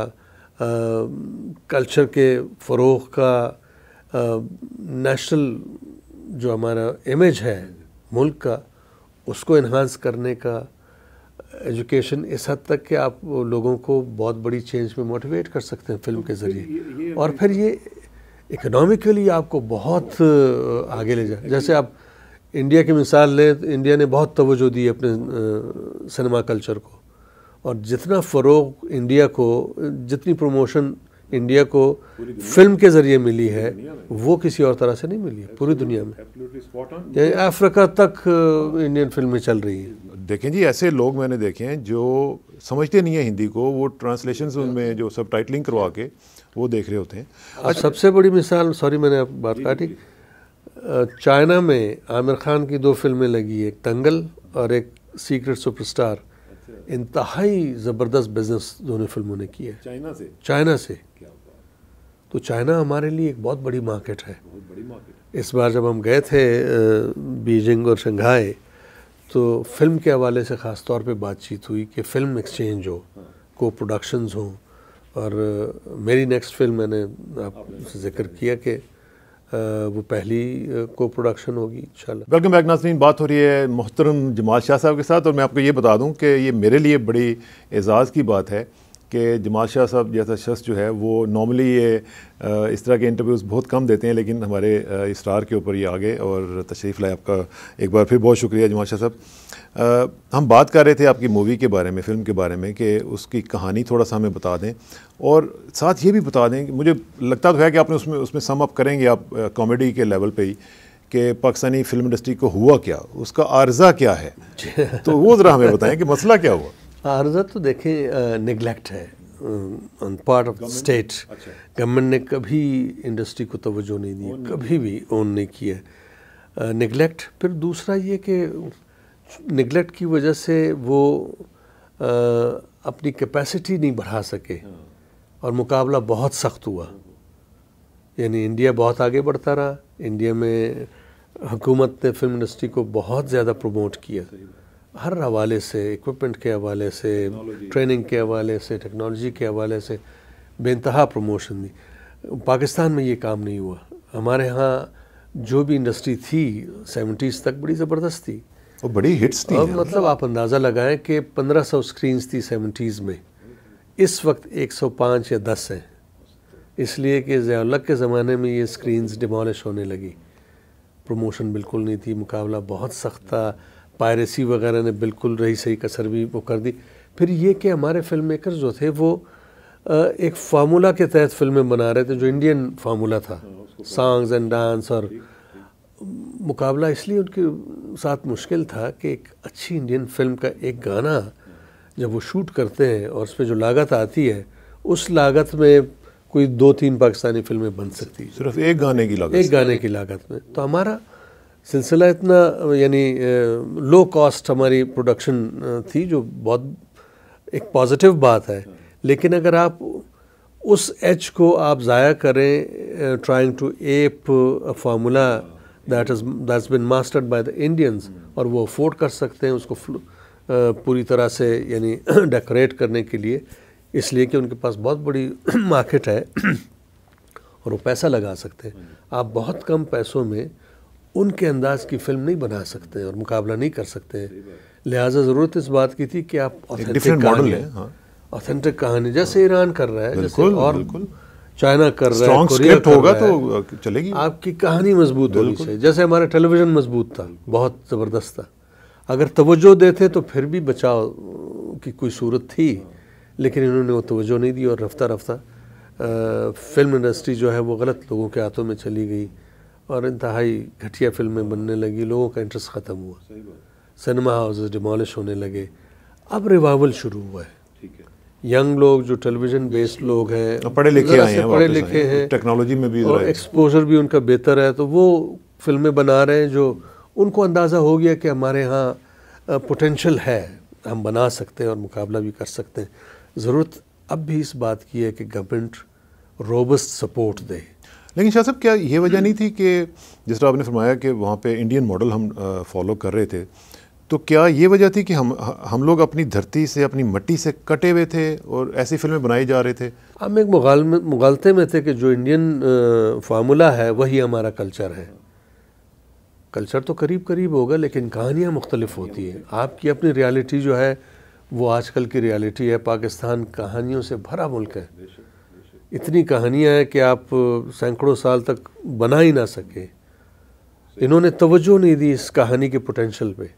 کلچر کے فروغ کا, نیشنل جو ہمارا امیج ہے ملک کا, اس کو انہانس کرنے کا. ایجوکیشن اس حد تک کہ آپ لوگوں کو بہت بڑی چینج میں موٹیویٹ کر سکتے ہیں فلم کے ذریعے, اور پھر یہ اکنامکلی آپ کو بہت آگے لے جائے. جیسے آپ انڈیا کی مثال لیں, انڈیا نے بہت توجہ دی اپنے سنیما کلچر کو, اور جتنا فروغ انڈیا کو, جتنی پروموشن انڈیا کو فلم کے ذریعے ملی ہے, وہ کسی اور طرح سے نہیں ملی ہے پوری دنیا میں. یعنی افریقہ تک انڈین فلمیں چل رہی ہیں. دیکھیں جی, ایسے لوگ میں نے دیکھے ہیں جو سمجھتے نہیں ہیں ہندی کو, وہ ٹرانسلیشنز ان میں جو سب ٹائٹلنگ کروا کے وہ دیکھ رہے ہوتے ہیں. اب سب سے بڑی مثال, سوری میں نے بات کاٹی, چائنا میں عامر خان کی دو فلمیں لگی, ایک دنگل اور ایک سیکرٹ سپر اسٹار. انتہائی زبردست بزنس دونوں فلموں نے کی ہے چائنا سے. چائنا سے تو چائنا ہمارے لیے ایک بہت بڑی مارکیٹ ہے. اس بار جب ہم گئے تھے بیجنگ اور شنگھائی, تو فلم کے حوالے سے خاص طور پہ بات چیت ہوئی کہ فلم ایکسچینج ہو, کو پروڈکشنز ہوں. اور میری نیکسٹ فلم میں نے آپ سے ذکر کیا کہ وہ پہلی کو پروڈکشن ہوگی انشاءاللہ. ویلکم بیک ناظرین, بات ہو رہی ہے محترم جمال شاہ صاحب کے ساتھ, اور میں آپ کو یہ بتا دوں کہ یہ میرے لیے بڑی اعزاز کی بات ہے کہ جمال شاہ صاحب جیسا شخص جو ہے وہ نارملی یہ اس طرح کے انٹرویوز بہت کم دیتے ہیں, لیکن ہمارے اسرار کے اوپر یہ آگے اور تشریف لائے. آپ کا ایک بار پھر بہت شکریہ جمال شاہ صاحب. ہم بات کر رہے تھے آپ کی مووی کے بارے میں, فلم کے بارے میں, کہ اس کی کہانی تھوڑا سا ہمیں بتا دیں, اور ساتھ یہ بھی بتا دیں کہ مجھے لگتا تو ہے کہ آپ نے اس میں اس میں سم اپ کریں گے آپ کامیڈی کے لیول پہ ہی, کہ پاکستانی فلم انڈسٹری کو ہوا کیا, اس کا عارضہ کیا ہے, تو وہ ذرا ہمیں بتائیں کہ مسئلہ کیا ہوا. عارضہ تو دیکھیں نگلیکٹ ہے on part of state. Government نے کبھی انڈسٹری کو توجہ نہیں دی, کبھی بھی اون نہیں کیا نگلیکٹ. پھر دوسرا یہ کہ نگلیکٹ کی وجہ سے وہ اپنی کیپیسٹی نہیں بڑھا سکے اور مقابلہ بہت سخت ہوا. یعنی انڈیا بہت آگے بڑھتا رہا, انڈیا میں حکومت نے فلم انڈسٹری کو بہت زیادہ پروموٹ کیا, ہر حوالے سے, ایکوپمنٹ کے حوالے سے, ٹریننگ کے حوالے سے, ٹیکنالوجی کے حوالے سے بے انتہا پروموشن دی. پاکستان میں یہ کام نہیں ہوا. ہمارے ہاں جو بھی انڈسٹری تھی سیونٹیز تک بڑی زبردست تھی, وہ بڑی ہٹس تھی. اور مطلب آپ اندازہ لگائیں کہ پندرہ سو اسکرینز تھی سیونٹیز میں, اس وقت ایک سو پانچ یا دس ہیں, اس لیے کہ ضیاء الحق کے زمانے میں یہ اسکرینز ڈیمالش ہونے لگی. پروموشن بالکل نہیں تھی, مقابلہ بہت سخت تھا, پائریسی وغیرہ نے بالکل رہی صحیح کسر بھی وہ کر دی. پھر یہ کہ ہمارے فلم میکرز جو تھے وہ ایک فارمولا کے تحت فلمیں بنا رہے تھے جو انڈین فارمولا تھا, سانگز اینڈ ڈانس, اور مقابلہ اس لیے ان کے ساتھ مشکل تھا کہ ایک اچھی انڈین فلم کا ایک گانا جب وہ شوٹ کرتے ہیں اور اس پہ جو لاگت آتی ہے, اس لاگت میں کوئی دو تین پاکستانی فلمیں بن سکتی, صرف ایک گانے کی لاگت, ایک گانے کی لاگت میں. تو ہمارا سلسلہ اتنا یعنی لو کاسٹ ہماری پروڈکشن تھی, جو بہت ایک پازیٹیو بات ہے. لیکن اگر آپ اس ایج کو آپ ضائع کریں trying to ape formula that is that's been mastered by the Indians, اور وہ افورڈ کر سکتے ہیں اس کو پوری طرح سے یعنی ڈیکوریٹ کرنے کے لیے, اس لیے کہ ان کے پاس بہت بڑی مارکیٹ ہے اور وہ پیسہ لگا سکتے ہیں. آپ بہت کم پیسوں میں ان کے انداز کی فلم نہیں بنا سکتے اور مقابلہ نہیں کر سکتے. لہٰذا ضرورت اس بات کی تھی کہ آپ ڈفرینٹ ماڈل ہے, آتھینٹک کہانی, جیسے ایران کر رہا ہے, جیسے اور چائنا کر رہا ہے, اسٹرانگ اسکرپٹ ہوگا تو چلے گی. آپ کی کہانی مضبوط ہونی چاہیے. جیسے ہمارا ٹیلی ویژن مضبوط تھا, بہت زبردست تھا, اگر توجہ دیتے تو پھر بھی بچاؤ کی کوئی صورت تھی, لیکن انہوں نے وہ توجہ نہیں دی اور رفتہ رفتہ فلم انڈسٹری جو ہے وہ غلط لوگوں کے ہاتھوں میں چلی گئی اور انتہائی گھٹیا فلمیں بننے لگی. لوگوں کا انٹرسٹ ختم ہوا, سنیما ہاؤسز ڈیمالش ہونے لگے. اب ریوائول شروع ہوا ہے. ینگ لوگ جو ٹیلی ویژن بیسڈ لوگ ہیں, پڑھے لکھے آئے ہیں, پڑھے لکھے ہیں, ٹیکنالوجی میں بھی اور ایکسپوجر بھی ان کا بہتر ہے, تو وہ فلمیں بنا رہے ہیں جو ان کو اندازہ ہو گیا کہ ہمارے ہاں پوٹینشل ہے, ہم بنا سکتے ہیں اور مقابلہ بھی کر سکتے ہیں. ضرورت اب بھی اس بات کی ہے کہ گورنمنٹ روبسٹ سپورٹ دے. لیکن شاہ صاحب کیا یہ وجہ نہیں تھی کہ جس طرح آپ نے فرمایا کہ وہاں پہ انڈین ماڈل ہم فالو کر رہے تھے, تو کیا یہ وجہ تھی کہ ہم ہم لوگ اپنی دھرتی سے, اپنی مٹی سے کٹے ہوئے تھے اور ایسی فلمیں بنائی جا رہے تھے؟ ہم ایک مغالطے میں تھے کہ جو انڈین فارمولا ہے وہی ہمارا کلچر ہے. کلچر تو قریب قریب ہوگا لیکن کہانیاں مختلف ہوتی ہیں. آپ کی اپنی ریالٹی جو ہے وہ آج کل کی ریالٹی ہے. پاکستان کہانیوں سے بھرا ملک ہے, اتنی کہانیاں ہیں کہ آپ سینکڑوں سال تک بنا ہی نہ سکے. انہوں نے توجہ نہیں دی اس کہانی کے پوٹینشل پہ,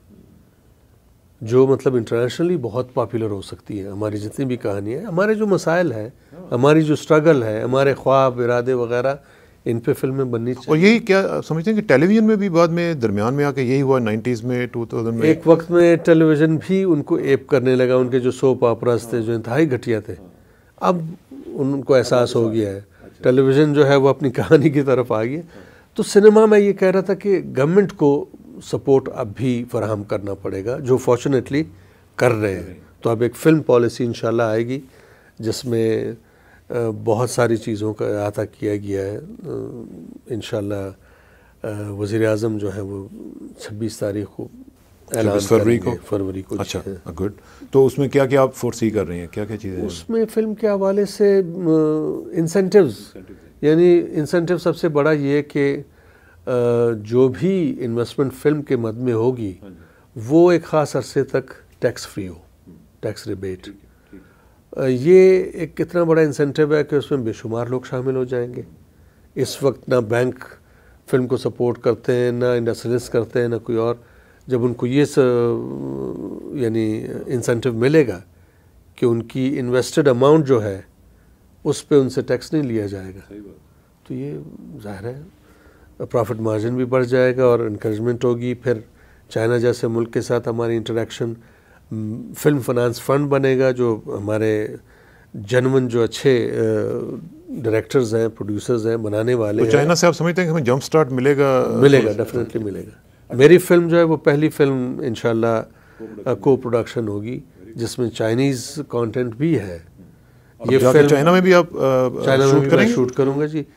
جو مطلب انٹرنیشنلی بہت پاپولر ہو سکتی ہے. ہماری جتنی بھی کہانیاں ہیں, ہمارے جو مسائل ہیں, ہماری جو سٹرگل ہے, ہمارے خواب ارادے وغیرہ, ان پہ فلمیں بننی چاہیے. اور یہی کیا سمجھتے ہیں کہ ٹیلی ویژن میں بھی بعد میں درمیان میں آ کے یہی ہوا نائنٹیز میں, ٹو تھاؤزینڈ میں ایک وقت میں ٹیلی ویژن بھی ان کو ایپ کرنے لگا. ان کے جو سوپ آپراز تھے جو انتہائی گھٹیا تھے, اب ان کو احساس ہو گیا ہے ٹیلی ویژن جو ہے وہ اپنی کہانی کی طرف آ گئی. تو سنیما میں یہ کہہ رہا تھا کہ گورنمنٹ کو سپورٹ اب بھی فراہم کرنا پڑے گا, جو فارچونیٹلی کر رہے ہیں. تو اب ایک فلم پالیسی انشاءاللہ آئے گی جس میں بہت ساری چیزوں کا احاطہ کیا گیا ہے. انشاءاللہ وزیر اعظم جو ہے وہ چھبیس تاریخ کو اعلان فروری کو فروری کو اچھا گڈ. تو اس میں کیا کیا آپ فورسی کر رہے ہیں, کیا کیا چیزیں؟ اس میں فلم کے حوالے سے انسینٹیوز, یعنی انسینٹیو سب سے بڑا یہ کہ جو بھی انویسٹمنٹ فلم کے مد میں ہوگی وہ ایک خاص عرصے تک ٹیکس فری ہو, ٹیکس ریبیٹ. یہ ایک کتنا بڑا انسینٹیو ہے کہ اس میں بے شمار لوگ شامل ہو جائیں گے. اس وقت نہ بینک فلم کو سپورٹ کرتے ہیں, نہ انڈسٹریلسٹ کرتے ہیں, نہ کوئی اور. جب ان کو یہ یعنی انسینٹیو ملے گا کہ ان کی انویسٹڈ اماؤنٹ جو ہے اس پہ ان سے ٹیکس نہیں لیا جائے گا, تو یہ ظاہر ہے پرافٹ مارجن بھی بڑھ جائے گا اور انکریجمنٹ ہوگی. پھر چائنا جیسے ملک کے ساتھ ہماری انٹریکشن فلم فنانس فنڈ بنے گا جو ہمارے جنون جو اچھے ڈائریکٹرز ہیں، پروڈیوسرز ہیں، بنانے والے ہیں. چائنا سے آپ سمجھتے ہیں کہ ہمیں جمپ سٹارٹ ملے گا؟ ملے گا، ڈیفینیٹلی ملے گا. میری فلم جو ہے وہ پہلی فلم انشاءاللہ کو پروڈکشن ہوگی جس میں چائنیز کانٹینٹ بھی ہے. یہ فلم چائنا میں بھی آپ چائنا میں بھی میں شوٹ کروں گا جی.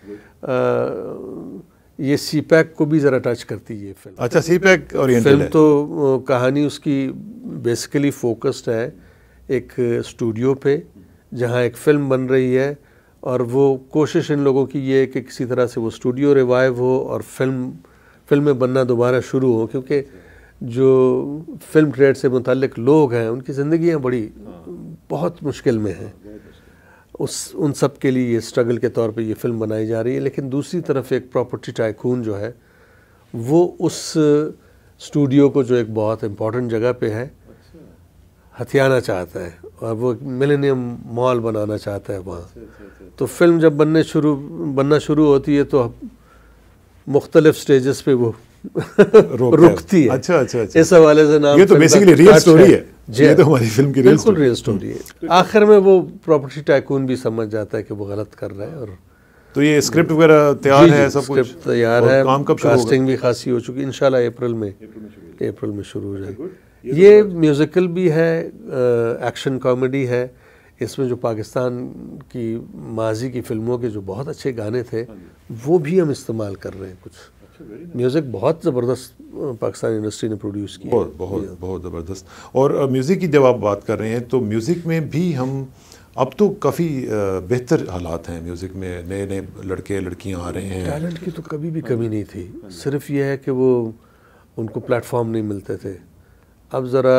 یہ سی پیک کو بھی ذرا ٹچ کرتی ہے یہ فلم. اچھا، سی پیک اورینٹل فلم تو کہانی اس کی بیسیکلی فوکسڈ ہے ایک اسٹوڈیو پہ جہاں ایک فلم بن رہی ہے، اور وہ کوشش ان لوگوں کی یہ ہے کہ کسی طرح سے وہ اسٹوڈیو ریوائیو ہو اور فلم فلمیں بننا دوبارہ شروع ہو، کیونکہ جو فلم ٹریڈ سے متعلق لوگ ہیں ان کی زندگیاں بڑی بہت مشکل میں ہیں. اس ان سب کے لیے یہ اسٹرگل کے طور پہ یہ فلم بنائی جا رہی ہے. لیکن دوسری طرف ایک پراپرٹی ٹائکون جو ہے وہ اس اسٹوڈیو کو جو ایک بہت امپورٹنٹ جگہ پہ ہے ہتھیانا چاہتا ہے، اور وہ ملینیم مال بنانا چاہتا ہے وہاں. تو فلم جب بننے شروع بننا شروع ہوتی ہے تو مختلف سٹیجز پہ وہ رکتی ہے. اچھا اچھا اچھا اس حوالے سے نام یہ تو بیسیکلی ریئل سٹوری ہے. جی یہ تو ہماری فلم کی ریئل بالکل ریئل سٹوری ہے. آخر میں وہ پراپرٹی ٹائکون بھی سمجھ جاتا ہے کہ وہ غلط کر رہا ہے. اور تو یہ اسکرپٹ وغیرہ تیار ہے، سب کچھ تیار ہے، کام کب شروع ہوگا؟ کاسٹنگ بھی خاصی ہو چکی، انشاءاللہ اپریل میں اپریل میں شروع ہو جائے گی. یہ میوزیکل بھی ہے، ایکشن کامیڈی ہے. اس میں جو پاکستان کی ماضی کی فلموں کے جو بہت اچھے گانے تھے وہ بھی ہم استعمال کر رہے ہیں. کچھ میوزک بہت زبردست پاکستانی انڈسٹری نے پروڈیوس کیا، بہت بہت بہت زبردست. اور میوزک کی جب آپ بات کر رہے ہیں تو میوزک میں بھی ہم اب تو کافی بہتر حالات ہیں. میوزک میں نئے نئے لڑکے لڑکیاں آ رہے ہیں. ٹیلنٹ کی تو کبھی بھی کمی نہیں تھی، صرف یہ ہے کہ وہ ان کو پلیٹ فارم نہیں ملتے تھے. اب ذرا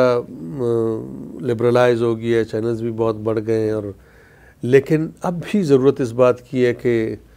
لبرلائز ہو گیا ہے، چینلز بھی بہت بڑھ گئے ہیں. اور لیکن اب بھی ضرورت اس بات کی ہے کہ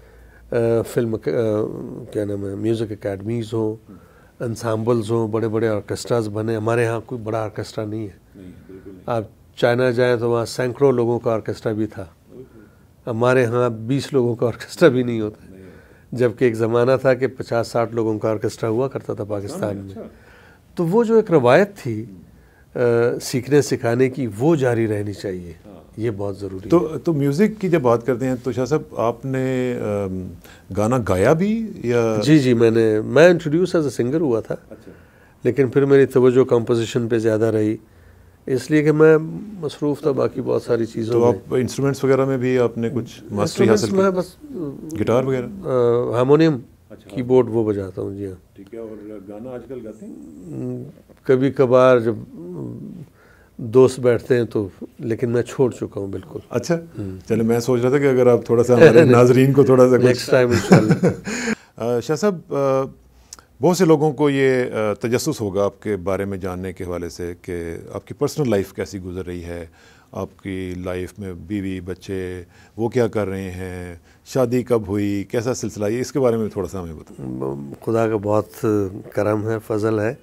فلم کیا نام ہے میوزک اکیڈمیز ہوں، انسامبلز ہوں، بڑے بڑے آرکیسٹراز بنے. ہمارے ہاں کوئی بڑا آرکیسٹرا نہیں ہے. آپ چائنا جائیں تو وہاں سینکڑوں لوگوں کا آرکیسٹرا بھی تھا. ہمارے ہاں بیس لوگوں کا آرکیسٹرا بھی نہیں ہوتا، جبکہ ایک زمانہ تھا کہ پچاس ساٹھ لوگوں کا آرکیسٹرا ہوا کرتا تھا پاکستان میں. تو وہ جو ایک روایت تھی سیکھنے سکھانے کی وہ جاری رہنی چاہیے، یہ بہت ضروری تو ہے. تو میوزک کی جب بات کرتے ہیں تو شاہ صاحب آپ نے گانا گایا بھی یا؟ جی جی میں نے میں انٹروڈیوس ایز اے سنگر ہوا تھا، لیکن پھر میری توجہ کمپوزیشن پہ زیادہ رہی، اس لیے کہ میں مصروف تھا باقی بہت ساری چیزوں تو میں. آپ انسٹرومنٹس وغیرہ میں بھی آپ نے کچھ ماسٹری حاصل کی؟ میں بس گٹار وغیرہ، ہارمونیم، کی بورڈ وہ بجاتا ہوں. جی ہاں. ٹھیک ہے. اور گانا آج کل گاتے ہیں؟ کبھی کبھار جب دوست بیٹھتے ہیں تو، لیکن میں چھوڑ چکا ہوں بالکل. اچھا چلے، میں سوچ رہا تھا کہ اگر آپ تھوڑا سا ہمارے ناظرین کو تھوڑا سا نیکسٹ ٹائم انشاءاللہ. شاہ صاحب بہت سے لوگوں کو یہ تجسس ہوگا آپ کے بارے میں جاننے کے حوالے سے کہ آپ کی پرسنل لائف کیسی گزر رہی ہے، آپ کی لائف میں بیوی بچے وہ کیا کر رہے ہیں، شادی کب ہوئی، کیسا سلسلہ، یہ اس کے بارے میں تھوڑا سا ہمیں بتائیں. خدا کا بہت کرم ہے، فضل ہے.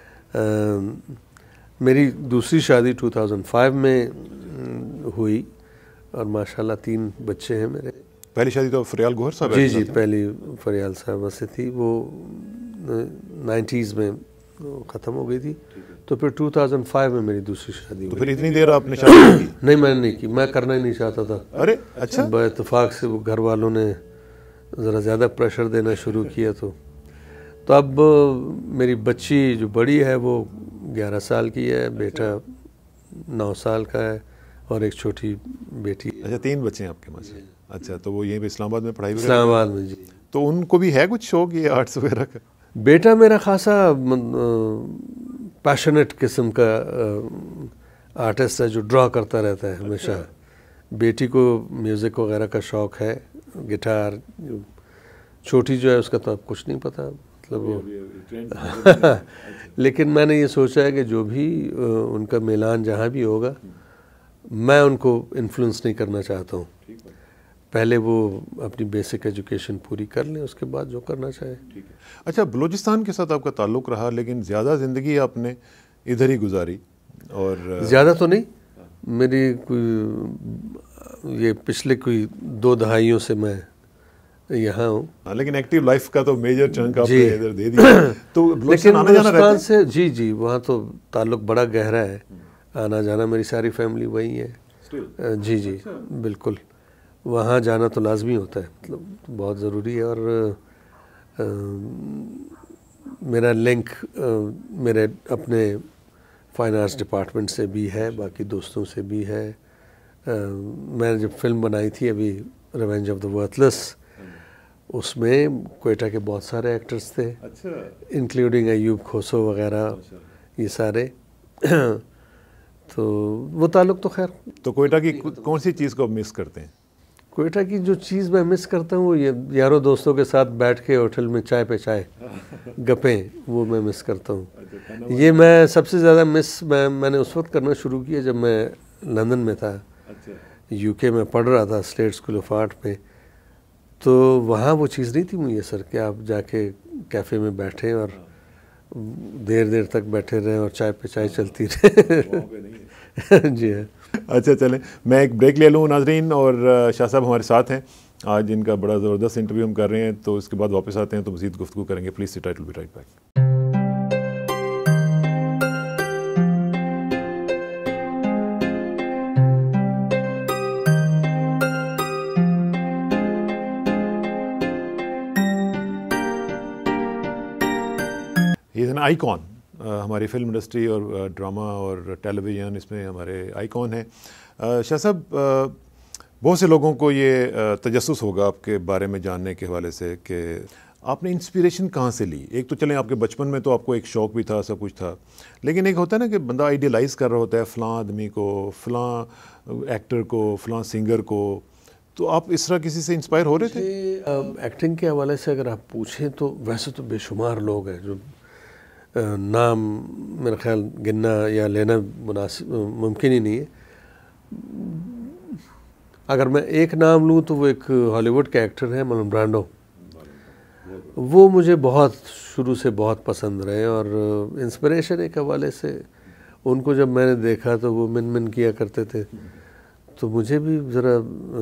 میری دوسری شادی ٹو تھاؤزنڈ فائیو میں ہوئی اور ماشاءاللہ تین بچے ہیں میرے. پہلی شادی تو فریال گوہر صاحب؟ جی جی پہلی فریال صاحبہ سے تھی، وہ نائنٹیز میں ختم ہو گئی تھی. تو پھر ٹو تھاؤزنڈ فائیو میں میری دوسری شادی ہوئی. تو پھر اتنی دیر آپ نے شادی کی؟ نہیں میں نے نہیں کی، میں کرنا ہی نہیں چاہتا تھا. ارے اچھا. با اتفاق سے وہ گھر والوں نے ذرا زیادہ پریشر دینا شروع کیا. تو تو اب میری بچی جو بڑی ہے وہ گیارہ سال کی ہے، بیٹا نو سال کا ہے اور ایک چھوٹی بیٹی. اچھا تین بچے ہیں آپ کے پاس؟ اچھا تو وہ یہیں پہ اسلام آباد میں پڑھائی وغیرہ؟ اسلام آباد میں. جی. تو ان کو بھی ہے کچھ شوق یہ آرٹس وغیرہ کا؟ بیٹا میرا خاصا پیشنیٹ قسم کا آرٹسٹ ہے جو ڈرا کرتا رہتا ہے ہمیشہ. بیٹی کو میوزک وغیرہ کا شوق ہے، گٹار. چھوٹی جو ہے اس کا تو اب کچھ نہیں پتہ، مطلب وہ لیکن میں نے یہ سوچا ہے کہ جو بھی ان کا میلان جہاں بھی ہوگا میں ان کو انفلوئنس نہیں کرنا چاہتا ہوں. پہلے وہ اپنی بیسک ایجوکیشن پوری کر لیں، اس کے بعد جو کرنا چاہے. اچھا بلوچستان کے ساتھ آپ کا تعلق رہا لیکن زیادہ زندگی آپ نے ادھر ہی گزاری؟ اور زیادہ تو نہیں، میری کوئی یہ پچھلے کوئی دو دہائیوں سے میں یہاں ہوں. لیکن ایکٹیو لائف کا تو میجر چنک آپ جی. نے ادھر دے دیا. تو لیکن بلوچستان سے جی جی وہاں تو تعلق بڑا گہرا ہے. آنا جانا میری ساری فیملی وہی ہے. جی جی بالکل, وہاں جانا تو لازمی ہوتا ہے, مطلب بہت ضروری ہے. اور میرا لنک میرے اپنے فائن آرٹس ڈپارٹمنٹ سے بھی ہے, باقی دوستوں سے بھی ہے. میں نے جب فلم بنائی تھی ابھی ریونج آف دا ورتھلیس, اس میں کوئٹہ کے بہت سارے ایکٹرز تھے, انکلوڈنگ ایوب کھوسو وغیرہ, یہ سارے. تو وہ تعلق تو خیر. تو کوئٹہ کی کون سی چیز کو مس کرتے ہیں؟ کوئٹہ کی جو چیز میں مس کرتا ہوں وہ یہ یاروں دوستوں کے ساتھ بیٹھ کے ہوٹل میں چائے پہ چائے گپیں, وہ میں مس کرتا ہوں. یہ میں سب سے زیادہ مس میں میں نے اس وقت کرنا شروع کیا جب میں لندن میں تھا, یو کے میں پڑھ رہا تھا اسٹیٹ اسکول آف آرٹ میں. تو وہاں وہ چیز نہیں تھی میسر کہ آپ جا کے کیفے میں بیٹھیں اور دیر دیر تک بیٹھے رہیں اور چائے پہ چائے چلتی رہے. جی ہاں. اچھا چلیں میں ایک بریک لے لوں ناظرین, اور شاہ صاحب ہمارے ساتھ ہیں آج, ان کا بڑا زبردست انٹرویو ہم کر رہے ہیں, تو اس کے بعد واپس آتے ہیں تو مزید گفتگو کریں گے. Please sit, will be right back. He is an icon, ہماری فلم انڈسٹری اور ڈرامہ اور ٹیلی ویژن, اس میں ہمارے آئی کون ہیں. شاہ صاحب, بہت سے لوگوں کو یہ تجسس ہوگا آپ کے بارے میں جاننے کے حوالے سے کہ آپ نے انسپریشن کہاں سے لی. ایک تو چلیں آپ کے بچپن میں تو آپ کو ایک شوق بھی تھا, سب کچھ تھا, لیکن ایک ہوتا ہے نا کہ بندہ آئیڈیلائز کر رہا ہوتا ہے فلاں آدمی کو, فلاں ایکٹر کو, فلاں سنگر کو. تو آپ اس طرح کسی سے انسپائر ہو رہے تھے؟ ایکٹنگ کے حوالے سے اگر آپ پوچھیں تو ویسے تو بے شمار لوگ ہیں جو نام میرا خیال گننا یا لینا مناسب ممکن ہی نہیں ہے. اگر میں ایک نام لوں تو وہ ایک ہالی ووڈ کے ایکٹر ہیں مارلن برانڈو. وہ مجھے بہت شروع سے بہت پسند رہے, اور انسپریشن ایک حوالے سے ان کو جب میں نے دیکھا تو وہ من من کیا کرتے تھے, تو مجھے بھی ذرا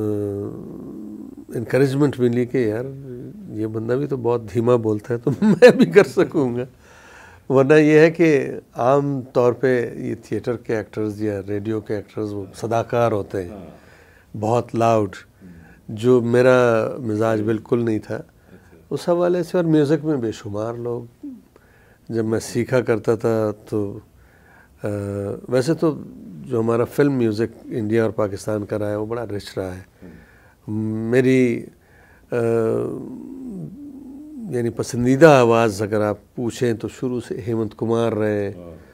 انکریجمنٹ ملی کہ یار یہ بندہ بھی تو بہت دھیما بولتا ہے تو میں بھی کر سکوں گا. ورنہ یہ ہے کہ عام طور پہ یہ تھیٹر کے ایکٹرز یا ریڈیو کے ایکٹرز وہ صداکار ہوتے ہیں, بہت لاؤڈ, جو میرا مزاج بالکل نہیں تھا اس حوالے سے. اور میوزک میں بے شمار لوگ, جب میں سیکھا کرتا تھا تو ویسے تو جو ہمارا فلم میوزک انڈیا اور پاکستان کا رہا ہے وہ بڑا رچ رہا ہے. میری یعنی پسندیدہ آواز اگر آپ پوچھیں تو شروع سے ہیمنت کمار رہے,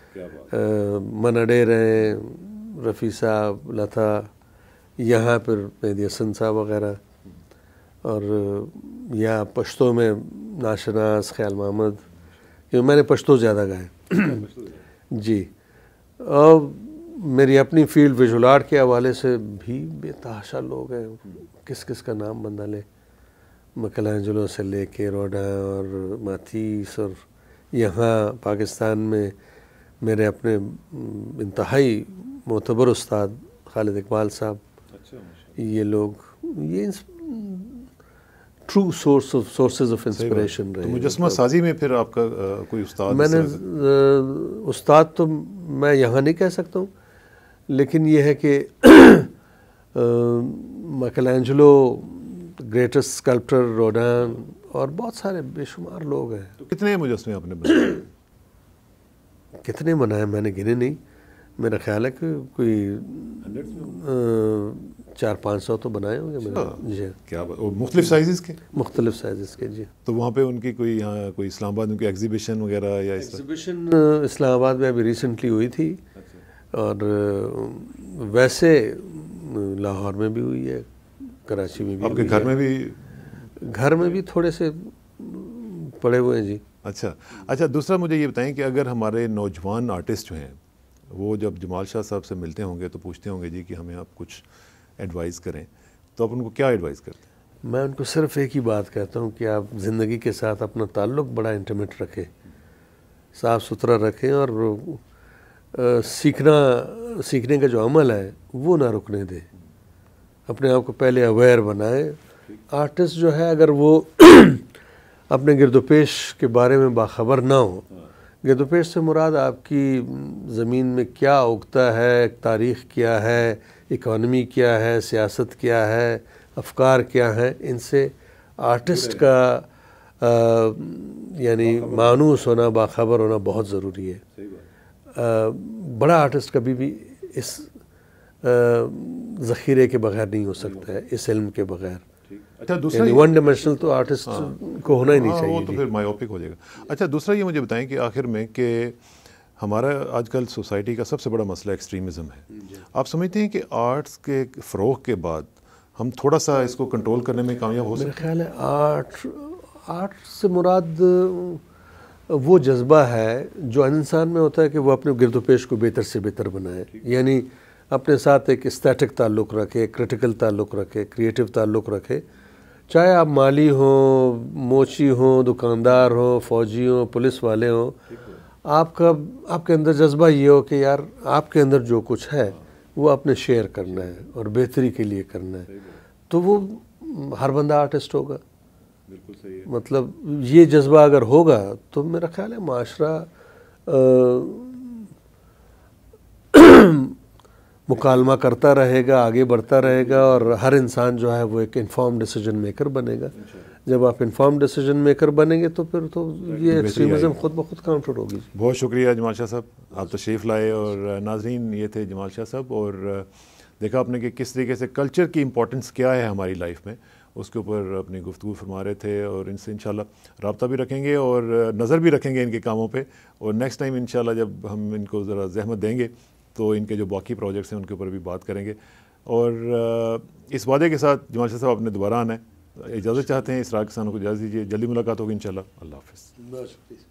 منڈے رہے, رفیع صاحب, لتا, یہاں پھر مہدی حسن صاحب وغیرہ, اور یا پشتو میں ناشناس, خیال محمد, کیونکہ میں نے پشتو زیادہ گائے. جی. اور میری اپنی فیلڈ ویژول آرٹ کے حوالے سے بھی بے تحاشا لوگ ہیں, کس کس کا نام بندہ لے, مکلانجلو سے لے کے روڈا اور ماتیس, اور یہاں پاکستان میں میرے اپنے انتہائی معتبر استاد خالد اقبال صاحب, یہ لوگ یہ true source of sources of inspiration رہے. مجسمہ سازی میں پھر آپ کا کوئی استاد؟ میں نے استاد تو میں یہاں نہیں کہہ سکتا ہوں, لیکن یہ ہے کہ مکلانجلو, گریٹسٹ اسکلپٹر روڈان, اور بہت سارے بے شمار لوگ ہیں. تو کتنے مجسمے آپ نے بنائے؟ کتنے بنائے میں نے گنے نہیں, میرا خیال ہے کہ کوئی چار پانچ سو تو بنائے ہوں گے میں نے. جی. کیا مختلف سائزز کے؟ مختلف سائزز کے. جی. تو وہاں پہ ان کی کوئی یہاں کوئی اسلام آباد میں کوئی ایگزیبیشن وغیرہ یا اس طرح؟ ایگزیبیشن اسلام آباد میں ابھی ریسنٹلی ہوئی تھی, اور ویسے لاہور میں بھی ہوئی ہے, کراچی میں بھی. آپ کے گھر میں بھی؟ گھر میں بھی تھوڑے سے پڑے ہوئے ہیں. جی. اچھا اچھا دوسرا مجھے یہ بتائیں کہ اگر ہمارے نوجوان آرٹسٹ جو ہیں وہ جب جمال شاہ صاحب سے ملتے ہوں گے تو پوچھتے ہوں گے جی کہ ہمیں آپ کچھ ایڈوائز کریں, تو آپ ان کو کیا ایڈوائز کرتے ہیں؟ میں ان کو صرف ایک ہی بات کہتا ہوں کہ آپ زندگی کے ساتھ اپنا تعلق بڑا انٹیمیٹ رکھیں, صاف ستھرا رکھیں, اور سیکھنا سیکھنے کا جو عمل ہے وہ نہ رکنے دیں. اپنے آپ کو پہلے اویئر بنائیں. آرٹسٹ جو ہے اگر وہ اپنے گرد و پیش کے بارے میں باخبر نہ ہو گرد و پیش سے مراد آپ کی زمین میں کیا اگتا ہے، تاریخ کیا ہے، اکانومی کیا ہے، سیاست کیا ہے، افکار کیا ہیں، ان سے آرٹسٹ کا یعنی مانوس ہونا، باخبر ہونا بہت ضروری ہے. بڑا آرٹسٹ کبھی بھی اس ذخیرے کے بغیر نہیں ہو سکتا ہے، اس علم کے بغیر. اچھا دوسرا یعنی ون ڈائمینشنل تو آرٹسٹ کو ہونا ہی نہیں چاہیے. وہ تو پھر مائیوپک ہو جائے گا. اچھا دوسرا یہ مجھے بتائیں کہ آخر میں کہ ہمارا آج کل سوسائٹی کا سب سے بڑا مسئلہ ایکسٹریمزم ہے. آپ سمجھتے ہیں کہ آرٹس کے فروغ کے بعد ہم تھوڑا سا اس کو کنٹرول کرنے میں کامیاب ہو سکتے ہیں؟ میرا خیال ہے آرٹ آرٹ سے مراد وہ جذبہ ہے جو انسان میں ہوتا ہے کہ وہ اپنے گرد و پیش کو بہتر سے بہتر بنائے. یعنی اپنے ساتھ ایک اسٹیٹک تعلق رکھے، کریٹیکل تعلق رکھے، کریٹیو تعلق رکھے. چاہے آپ مالی ہوں، موچی ہوں، دکاندار ہوں، فوجی ہوں، پولیس والے ہوں، آپ کا آپ کے اندر جذبہ یہ ہو کہ یار آپ کے اندر جو کچھ ہے وہ آپ نے شیئر کرنا ہے اور بہتری کے لیے کرنا ہے، تو وہ ہر بندہ آرٹسٹ ہوگا. بالکل صحیح ہے. مطلب یہ جذبہ اگر ہوگا تو میرا خیال ہے معاشرہ مکالمہ کرتا رہے گا، آگے بڑھتا رہے گا، اور ہر انسان جو ہے وہ ایک انفارم ڈیسیجن میکر بنے گا. جب آپ انفارم ڈیسیجن میکر بنیں گے تو پھر تو یہ ایکسٹریمزم خود بخود کاؤنٹر ہوگی. بہت شکریہ جمال شاہ صاحب، آپ تشریف لائے. اور ناظرین یہ تھے جمال شاہ صاحب، اور دیکھا آپ نے کہ کس طریقے سے کلچر کی امپورٹنس کیا ہے ہماری لائف میں، اس کے اوپر اپنی گفتگو فرما رہے تھے. اور ان سے انشاءاللہ رابطہ بھی رکھیں گے اور نظر بھی رکھیں گے ان کے کاموں پہ. اور نیکسٹ ٹائم انشاءاللہ جب ہم ان کو ذرا زحمت دیں گے تو ان کے جو باقی پروجیکٹس ہیں ان کے اوپر بھی بات کریں گے. اور اس وعدے کے ساتھ جمال شاہ صاحب آپ نے دوبارہ آنا ہے. اجازت چاہتے ہیں، اسرار کسانوں کو اجازت دیجیے. جلدی ملاقات ہوگی انشاءاللہ. اللہ حافظ.